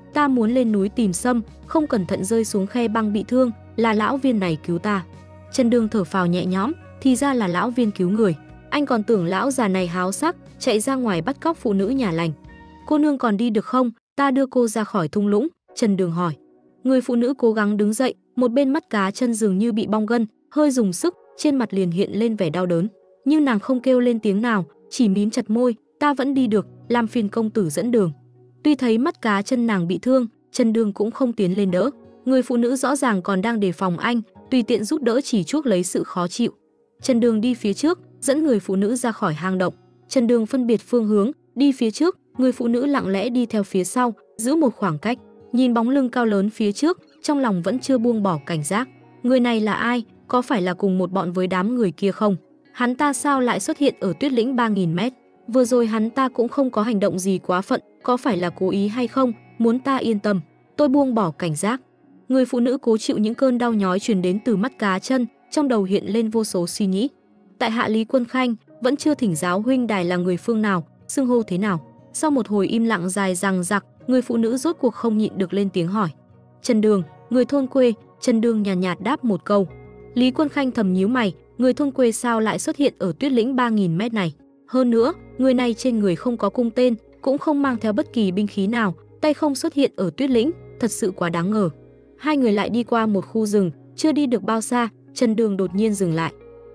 ta muốn lên núi tìm sâm, không cẩn thận rơi xuống khe băng bị thương, là lão Viên này cứu ta. Trần Đường thở phào nhẹ nhõm, thì ra là lão Viên cứu người. Anh còn tưởng lão già này háo sắc, chạy ra ngoài bắt cóc phụ nữ nhà lành. Cô nương còn đi được không? Ta đưa cô ra khỏi thung lũng, Trần Đường hỏi. Người phụ nữ cố gắng đứng dậy, một bên mắt cá chân dường như bị bong gân, hơi dùng sức, trên mặt liền hiện lên vẻ đau đớn. Nhưng nàng không kêu lên tiếng nào, chỉ mím chặt môi, ta vẫn đi được, làm phiền công tử dẫn đường. Tuy thấy mắt cá chân nàng bị thương, Trần Đường cũng không tiến lên đỡ. Người phụ nữ rõ ràng còn đang đề phòng anh, tùy tiện giúp đỡ chỉ chuốc lấy sự khó chịu. Trần Đường đi phía trước, dẫn người phụ nữ ra khỏi hang động. Trần Đường phân biệt phương hướng, đi phía trước, người phụ nữ lặng lẽ đi theo phía sau, giữ một khoảng cách. Nhìn bóng lưng cao lớn phía trước, trong lòng vẫn chưa buông bỏ cảnh giác. Người này là ai? Có phải là cùng một bọn với đám người kia không? Hắn ta sao lại xuất hiện ở tuyết lĩnh 3000 mét? Vừa rồi hắn ta cũng không có hành động gì quá phận, có phải là cố ý hay không? Muốn ta yên tâm, tôi buông bỏ cảnh giác. Người phụ nữ cố chịu những cơn đau nhói truyền đến từ mắt cá chân, trong đầu hiện lên vô số suy nghĩ. Tại hạ Lý Quân Khanh, vẫn chưa thỉnh giáo huynh đài là người phương nào, xưng hô thế nào? Sau một hồi im lặng dài dằng dặc, người phụ nữ rốt cuộc không nhịn được lên tiếng hỏi. Trần Đường, người thôn quê. Trần Đường nhàn nhạt đáp một câu. Lý Quân Khanh thầm nhíu mày, người thôn quê sao lại xuất hiện ở tuyết lĩnh 3000 mét này? Hơn nữa, người này trên người không có cung tên, cũng không mang theo bất kỳ binh khí nào, tay không xuất hiện ở tuyết lĩnh, thật sự quá đáng ngờ. Hai người lại đi qua một khu rừng, chưa đi được bao xa, Trần Đường đột nhiên dừng lại.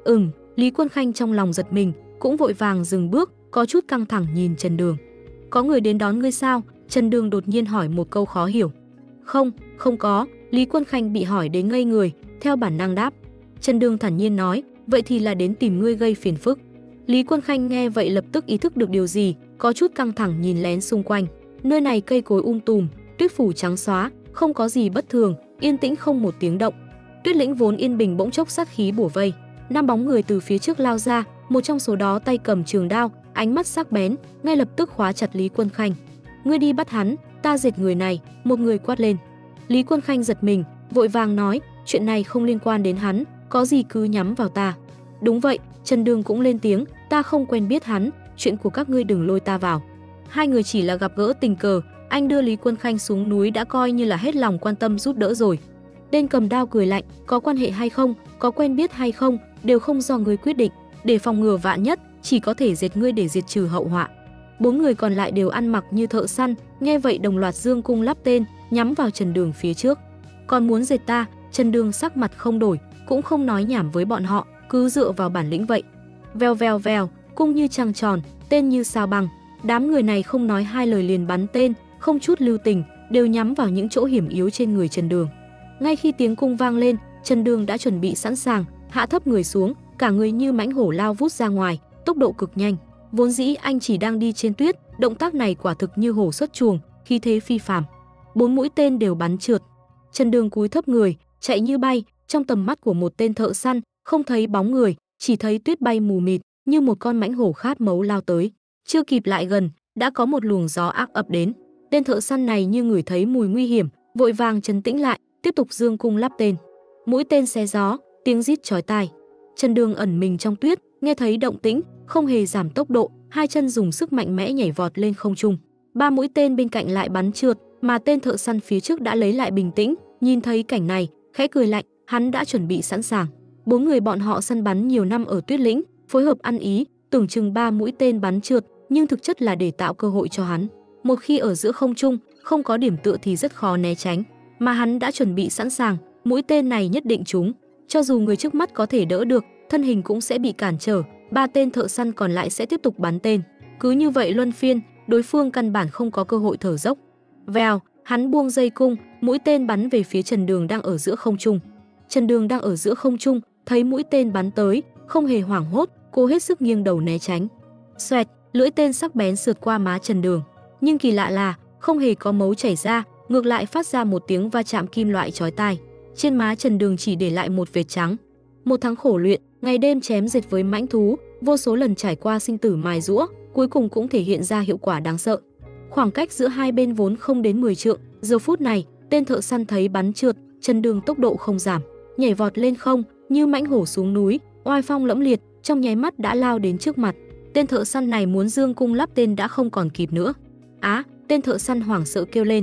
Lý Quân Khanh trong lòng giật mình, cũng vội vàng dừng bước, có chút căng thẳng nhìn Trần Đường. Có người đến đón ngươi sao? Trần Đường đột nhiên hỏi một câu khó hiểu. Không có. Lý Quân Khanh bị hỏi đến ngây người, theo bản năng đáp. Trần Đường thản nhiên nói, vậy thì là đến tìm ngươi gây phiền phức. Lý Quân Khanh nghe vậy lập tức ý thức được điều gì, có chút căng thẳng nhìn lén xung quanh. Nơi này cây cối tùm, tuyết phủ trắng xóa, không có gì bất thường, yên tĩnh không một tiếng động. Tuyết lĩnh vốn yên bình bỗng chốc sát khí bủa vây. 5 bóng người từ phía trước lao ra, một trong số đó tay cầm trường đao, ánh mắt sắc bén, ngay lập tức khóa chặt Lý Quân Khanh. Ngươi đi bắt hắn, ta diệt người này, một người quát lên. Lý Quân Khanh giật mình, vội vàng nói, chuyện này không liên quan đến hắn, có gì cứ nhắm vào ta. Đúng vậy, Trần Đường cũng lên tiếng, ta không quen biết hắn, chuyện của các ngươi đừng lôi ta vào. Hai người chỉ là gặp gỡ tình cờ, anh đưa Lý Quân Khanh xuống núi đã coi như là hết lòng quan tâm giúp đỡ rồi. Tên cầm đao cười lạnh, có quan hệ hay không, có quen biết hay không, đều không do ngươi quyết định, để phòng ngừa vạn nhất, chỉ có thể diệt ngươi để diệt trừ hậu họa. 4 người còn lại đều ăn mặc như thợ săn, nghe vậy đồng loạt giương cung lắp tên, nhắm vào Trần Đường phía trước. Còn muốn diệt ta? Trần Đường sắc mặt không đổi, cũng không nói nhảm với bọn họ, cứ dựa vào bản lĩnh vậy. Vèo vèo vèo, cung như trăng tròn, tên như sao băng. Đám người này không nói hai lời liền bắn tên, không chút lưu tình, đều nhắm vào những chỗ hiểm yếu trên người Trần Đường. Ngay khi tiếng cung vang lên, Trần Đường đã chuẩn bị sẵn sàng, hạ thấp người xuống, cả người như mãnh hổ lao vút ra ngoài, tốc độ cực nhanh. Vốn dĩ anh chỉ đang đi trên tuyết, động tác này quả thực như hổ xuất chuồng, khí thế phi phàm. 4 mũi tên đều bắn trượt. Trần Đường cúi thấp người, chạy như bay, trong tầm mắt của một tên thợ săn, không thấy bóng người, chỉ thấy tuyết bay mù mịt, như một con mãnh hổ khát máu lao tới. Chưa kịp lại gần, đã có một luồng gió ác ập đến. Tên thợ săn này như ngửi thấy mùi nguy hiểm, vội vàng trấn tĩnh lại, tiếp tục giương cung lắp tên. Mũi tên xé gió, tiếng rít chói tai. Trần Đường ẩn mình trong tuyết, nghe thấy động tĩnh, không hề giảm tốc độ, hai chân dùng sức mạnh mẽ nhảy vọt lên không trung. 3 mũi tên bên cạnh lại bắn trượt, mà tên thợ săn phía trước đã lấy lại bình tĩnh, nhìn thấy cảnh này, khẽ cười lạnh, hắn đã chuẩn bị sẵn sàng. 4 người bọn họ săn bắn nhiều năm ở tuyết lĩnh, phối hợp ăn ý, tưởng chừng 3 mũi tên bắn trượt, nhưng thực chất là để tạo cơ hội cho hắn. Một khi ở giữa không trung, không có điểm tựa thì rất khó né tránh, mà hắn đã chuẩn bị sẵn sàng, mũi tên này nhất định trúng. Cho dù người trước mắt có thể đỡ được, thân hình cũng sẽ bị cản trở, 3 tên thợ săn còn lại sẽ tiếp tục bắn tên. Cứ như vậy luân phiên, đối phương căn bản không có cơ hội thở dốc. Vèo, hắn buông dây cung, mũi tên bắn về phía Trần Đường đang ở giữa không trung. Trần Đường đang ở giữa không trung, thấy mũi tên bắn tới, không hề hoảng hốt, cô hết sức nghiêng đầu né tránh. Xoẹt, lưỡi tên sắc bén sượt qua má Trần Đường, nhưng kỳ lạ là không hề có máu chảy ra, ngược lại phát ra một tiếng va chạm kim loại chói tai. Trên má Trần Đường chỉ để lại một vệt trắng. Một tháng khổ luyện, ngày đêm chém giết với mãnh thú, vô số lần trải qua sinh tử mài giũa, cuối cùng cũng thể hiện ra hiệu quả đáng sợ. Khoảng cách giữa hai bên vốn không đến 10 trượng, giờ phút này, tên thợ săn thấy bắn trượt, Trần Đường tốc độ không giảm, nhảy vọt lên không, như mãnh hổ xuống núi, oai phong lẫm liệt, trong nháy mắt đã lao đến trước mặt. Tên thợ săn này muốn giương cung lắp tên đã không còn kịp nữa. Á, tên thợ săn hoảng sợ kêu lên.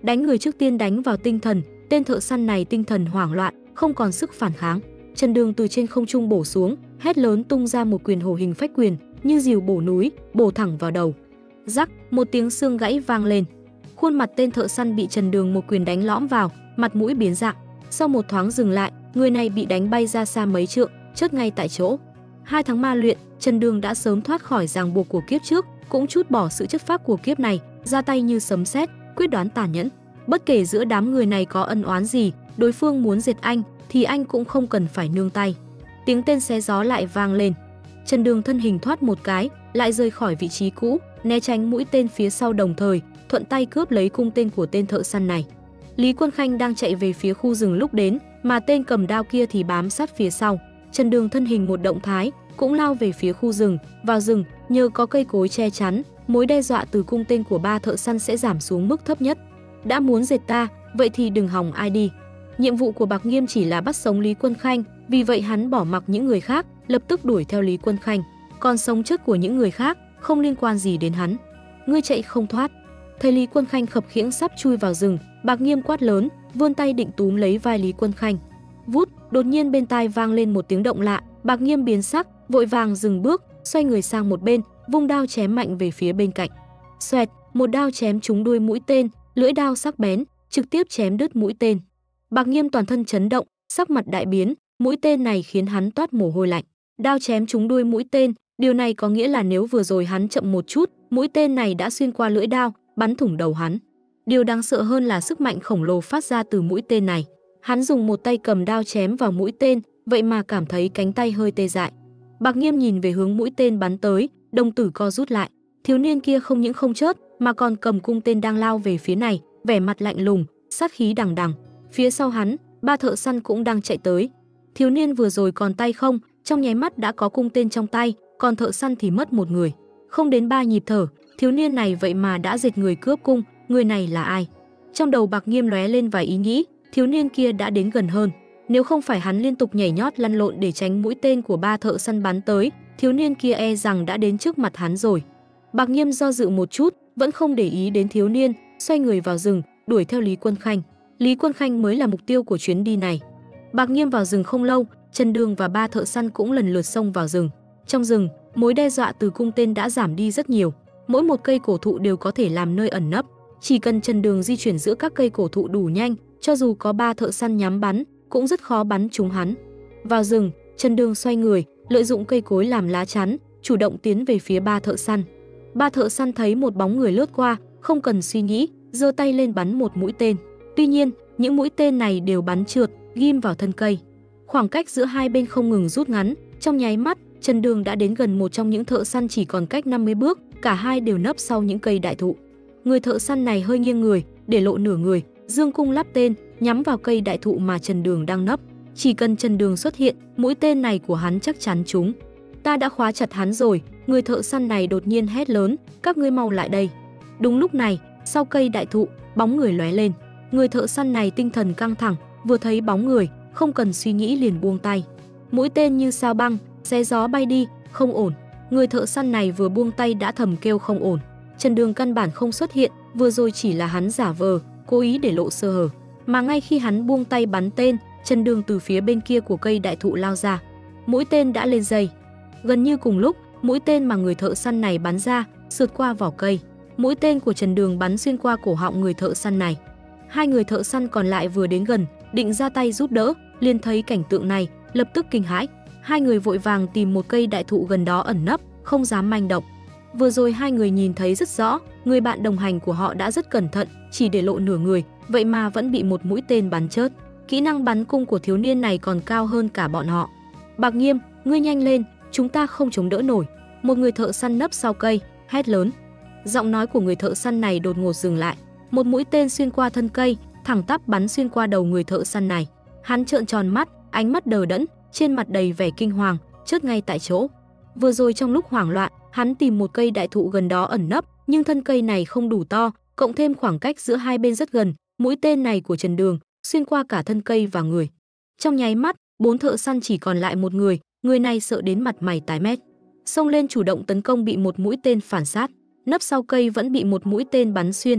Đánh người trước tiên đánh vào tinh thần, tên thợ săn này tinh thần hoảng loạn, không còn sức phản kháng. Trần Đường từ trên không trung bổ xuống, hét lớn tung ra một quyền hổ hình phách quyền, như diều bổ núi, bổ thẳng vào đầu. Rắc, một tiếng xương gãy vang lên. Khuôn mặt tên thợ săn bị Trần Đường một quyền đánh lõm vào, mặt mũi biến dạng. Sau một thoáng dừng lại, người này bị đánh bay ra xa mấy trượng, chết ngay tại chỗ. 2 tháng ma luyện, Trần Đường đã sớm thoát khỏi ràng buộc của kiếp trước, cũng trút bỏ sự chất phác của kiếp này, ra tay như sấm sét, quyết đoán tàn nhẫn. Bất kể giữa đám người này có ân oán gì, đối phương muốn diệt anh thì anh cũng không cần phải nương tay. Tiếng tên xé gió lại vang lên. Trần Đường thân hình thoát một cái, lại rời khỏi vị trí cũ, né tránh mũi tên phía sau, đồng thời thuận tay cướp lấy cung tên của tên thợ săn này. Lý Quân Khanh đang chạy về phía khu rừng lúc đến, mà tên cầm đao kia thì bám sát phía sau. Trần Đường thân hình một động thái, cũng lao về phía khu rừng. Vào rừng, nhờ có cây cối che chắn, mối đe dọa từ cung tên của 3 thợ săn sẽ giảm xuống mức thấp nhất. Đã muốn diệt ta, vậy thì đừng hòng ai đi. Nhiệm vụ của Bạc Nghiêm chỉ là bắt sống Lý Quân Khanh, vì vậy hắn bỏ mặc những người khác, lập tức đuổi theo Lý Quân Khanh. Còn sống chết của những người khác không liên quan gì đến hắn. Ngươi chạy không thoát. Thấy Lý Quân Khanh khập khiễng sắp chui vào rừng, Bạc Nghiêm quát lớn, vươn tay định túm lấy vai Lý Quân Khanh. Vút, đột nhiên bên tai vang lên một tiếng động lạ, Bạc Nghiêm biến sắc, vội vàng dừng bước, xoay người sang một bên, vung đao chém mạnh về phía bên cạnh. Xoẹt, một đao chém trúng đuôi mũi tên, lưỡi đao sắc bén, trực tiếp chém đứt mũi tên. Bạc Nghiêm toàn thân chấn động, sắc mặt đại biến, mũi tên này khiến hắn toát mồ hôi lạnh. Đao chém trúng đuôi mũi tên, điều này có nghĩa là nếu vừa rồi hắn chậm một chút, mũi tên này đã xuyên qua lưỡi đao, bắn thủng đầu hắn. Điều đáng sợ hơn là sức mạnh khổng lồ phát ra từ mũi tên này. Hắn dùng một tay cầm đao chém vào mũi tên, vậy mà cảm thấy cánh tay hơi tê dại. Bạc Nghiêm nhìn về hướng mũi tên bắn tới, đồng tử co rút lại. Thiếu niên kia không những không chớp, mà còn cầm cung tên đang lao về phía này, vẻ mặt lạnh lùng, sát khí đằng đằng. Phía sau hắn, 3 thợ săn cũng đang chạy tới. Thiếu niên vừa rồi còn tay không, trong nháy mắt đã có cung tên trong tay, còn thợ săn thì mất một người. Không đến 3 nhịp thở, thiếu niên này vậy mà đã diệt người cướp cung, người này là ai? Trong đầu Bạc Nghiêm lóe lên vài ý nghĩ, thiếu niên kia đã đến gần hơn. Nếu không phải hắn liên tục nhảy nhót lăn lộn để tránh mũi tên của 3 thợ săn bắn tới, thiếu niên kia e rằng đã đến trước mặt hắn rồi. Bạc Nghiêm do dự một chút, vẫn không để ý đến thiếu niên, xoay người vào rừng, đuổi theo Lý Quân Khanh. Lý Quân Khanh mới là mục tiêu của chuyến đi này. Bạc Nghiêm vào rừng không lâu, Trần Đường và 3 thợ săn cũng lần lượt xông vào rừng. Trong rừng, mối đe dọa từ cung tên đã giảm đi rất nhiều. Mỗi một cây cổ thụ đều có thể làm nơi ẩn nấp. Chỉ cần Trần Đường di chuyển giữa các cây cổ thụ đủ nhanh, cho dù có 3 thợ săn nhắm bắn, cũng rất khó bắn trúng hắn. Vào rừng, Trần Đường xoay người, lợi dụng cây cối làm lá chắn, chủ động tiến về phía 3 thợ săn. 3 thợ săn thấy một bóng người lướt qua, không cần suy nghĩ, giơ tay lên bắn một mũi tên. Tuy nhiên, những mũi tên này đều bắn trượt, ghim vào thân cây. Khoảng cách giữa hai bên không ngừng rút ngắn, trong nháy mắt, Trần Đường đã đến gần một trong những thợ săn chỉ còn cách 50 bước, cả hai đều nấp sau những cây đại thụ. Người thợ săn này hơi nghiêng người, để lộ nửa người, dương cung lắp tên, nhắm vào cây đại thụ mà Trần Đường đang nấp. Chỉ cần Trần Đường xuất hiện, mũi tên này của hắn chắc chắn trúng. Ta đã khóa chặt hắn rồi, người thợ săn này đột nhiên hét lớn, các ngươi mau lại đây. Đúng lúc này, sau cây đại thụ, bóng người lóe lên. Người thợ săn này tinh thần căng thẳng, vừa thấy bóng người, không cần suy nghĩ liền buông tay. Mũi tên như sao băng, xé gió bay đi, không ổn. Người thợ săn này vừa buông tay đã thầm kêu không ổn. Trần Đường căn bản không xuất hiện, vừa rồi chỉ là hắn giả vờ, cố ý để lộ sơ hở. Mà ngay khi hắn buông tay bắn tên, Trần Đường từ phía bên kia của cây đại thụ lao ra. Mũi tên đã lên dây. Gần như cùng lúc, mũi tên mà người thợ săn này bắn ra sượt qua vỏ cây. Mũi tên của Trần Đường bắn xuyên qua cổ họng người thợ săn này. Hai người thợ săn còn lại vừa đến gần, định ra tay giúp đỡ, liền thấy cảnh tượng này, lập tức kinh hãi. Hai người vội vàng tìm một cây đại thụ gần đó ẩn nấp, không dám manh động. Vừa rồi hai người nhìn thấy rất rõ, người bạn đồng hành của họ đã rất cẩn thận, chỉ để lộ nửa người, vậy mà vẫn bị một mũi tên bắn chớt. Kỹ năng bắn cung của thiếu niên này còn cao hơn cả bọn họ. Bạc Nghiêm, ngươi nhanh lên, chúng ta không chống đỡ nổi. Một người thợ săn nấp sau cây, hét lớn. Giọng nói của người thợ săn này đột ngột dừng lại. Một mũi tên xuyên qua thân cây, thẳng tắp bắn xuyên qua đầu người thợ săn này. Hắn trợn tròn mắt, ánh mắt đờ đẫn, trên mặt đầy vẻ kinh hoàng, chết ngay tại chỗ. Vừa rồi trong lúc hoảng loạn, hắn tìm một cây đại thụ gần đó ẩn nấp, nhưng thân cây này không đủ to, cộng thêm khoảng cách giữa hai bên rất gần, mũi tên này của Trần Đường xuyên qua cả thân cây và người. Trong nháy mắt, 4 thợ săn chỉ còn lại một người này sợ đến mặt mày tái mét. Xông lên chủ động tấn công bị một mũi tên phản sát, nấp sau cây vẫn bị một mũi tên bắn xuyên.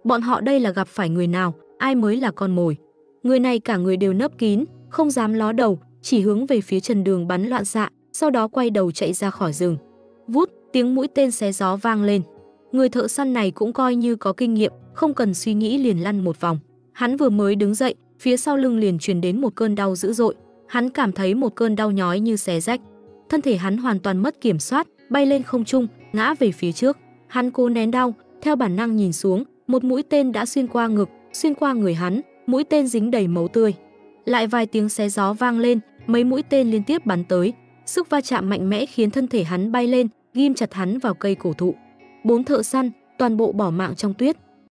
Bọn họ đây là gặp phải người nào, ai mới là con mồi? Người này cả người đều nấp kín, không dám ló đầu, chỉ hướng về phía Trần Đường bắn loạn xạ, sau đó quay đầu chạy ra khỏi rừng. Vút, tiếng mũi tên xé gió vang lên. Người thợ săn này cũng coi như có kinh nghiệm, không cần suy nghĩ liền lăn một vòng. Hắn vừa mới đứng dậy, phía sau lưng liền truyền đến một cơn đau dữ dội. Hắn cảm thấy một cơn đau nhói như xé rách. Thân thể hắn hoàn toàn mất kiểm soát, bay lên không trung, ngã về phía trước. Hắn cố nén đau, theo bản năng nhìn xuống, một mũi tên đã xuyên qua ngực, xuyên qua người hắn, mũi tên dính đầy máu tươi. Lại vài tiếng xé gió vang lên, mấy mũi tên liên tiếp bắn tới, sức va chạm mạnh mẽ khiến thân thể hắn bay lên, ghim chặt hắn vào cây cổ thụ. 4 thợ săn, toàn bộ bỏ mạng trong tuyết.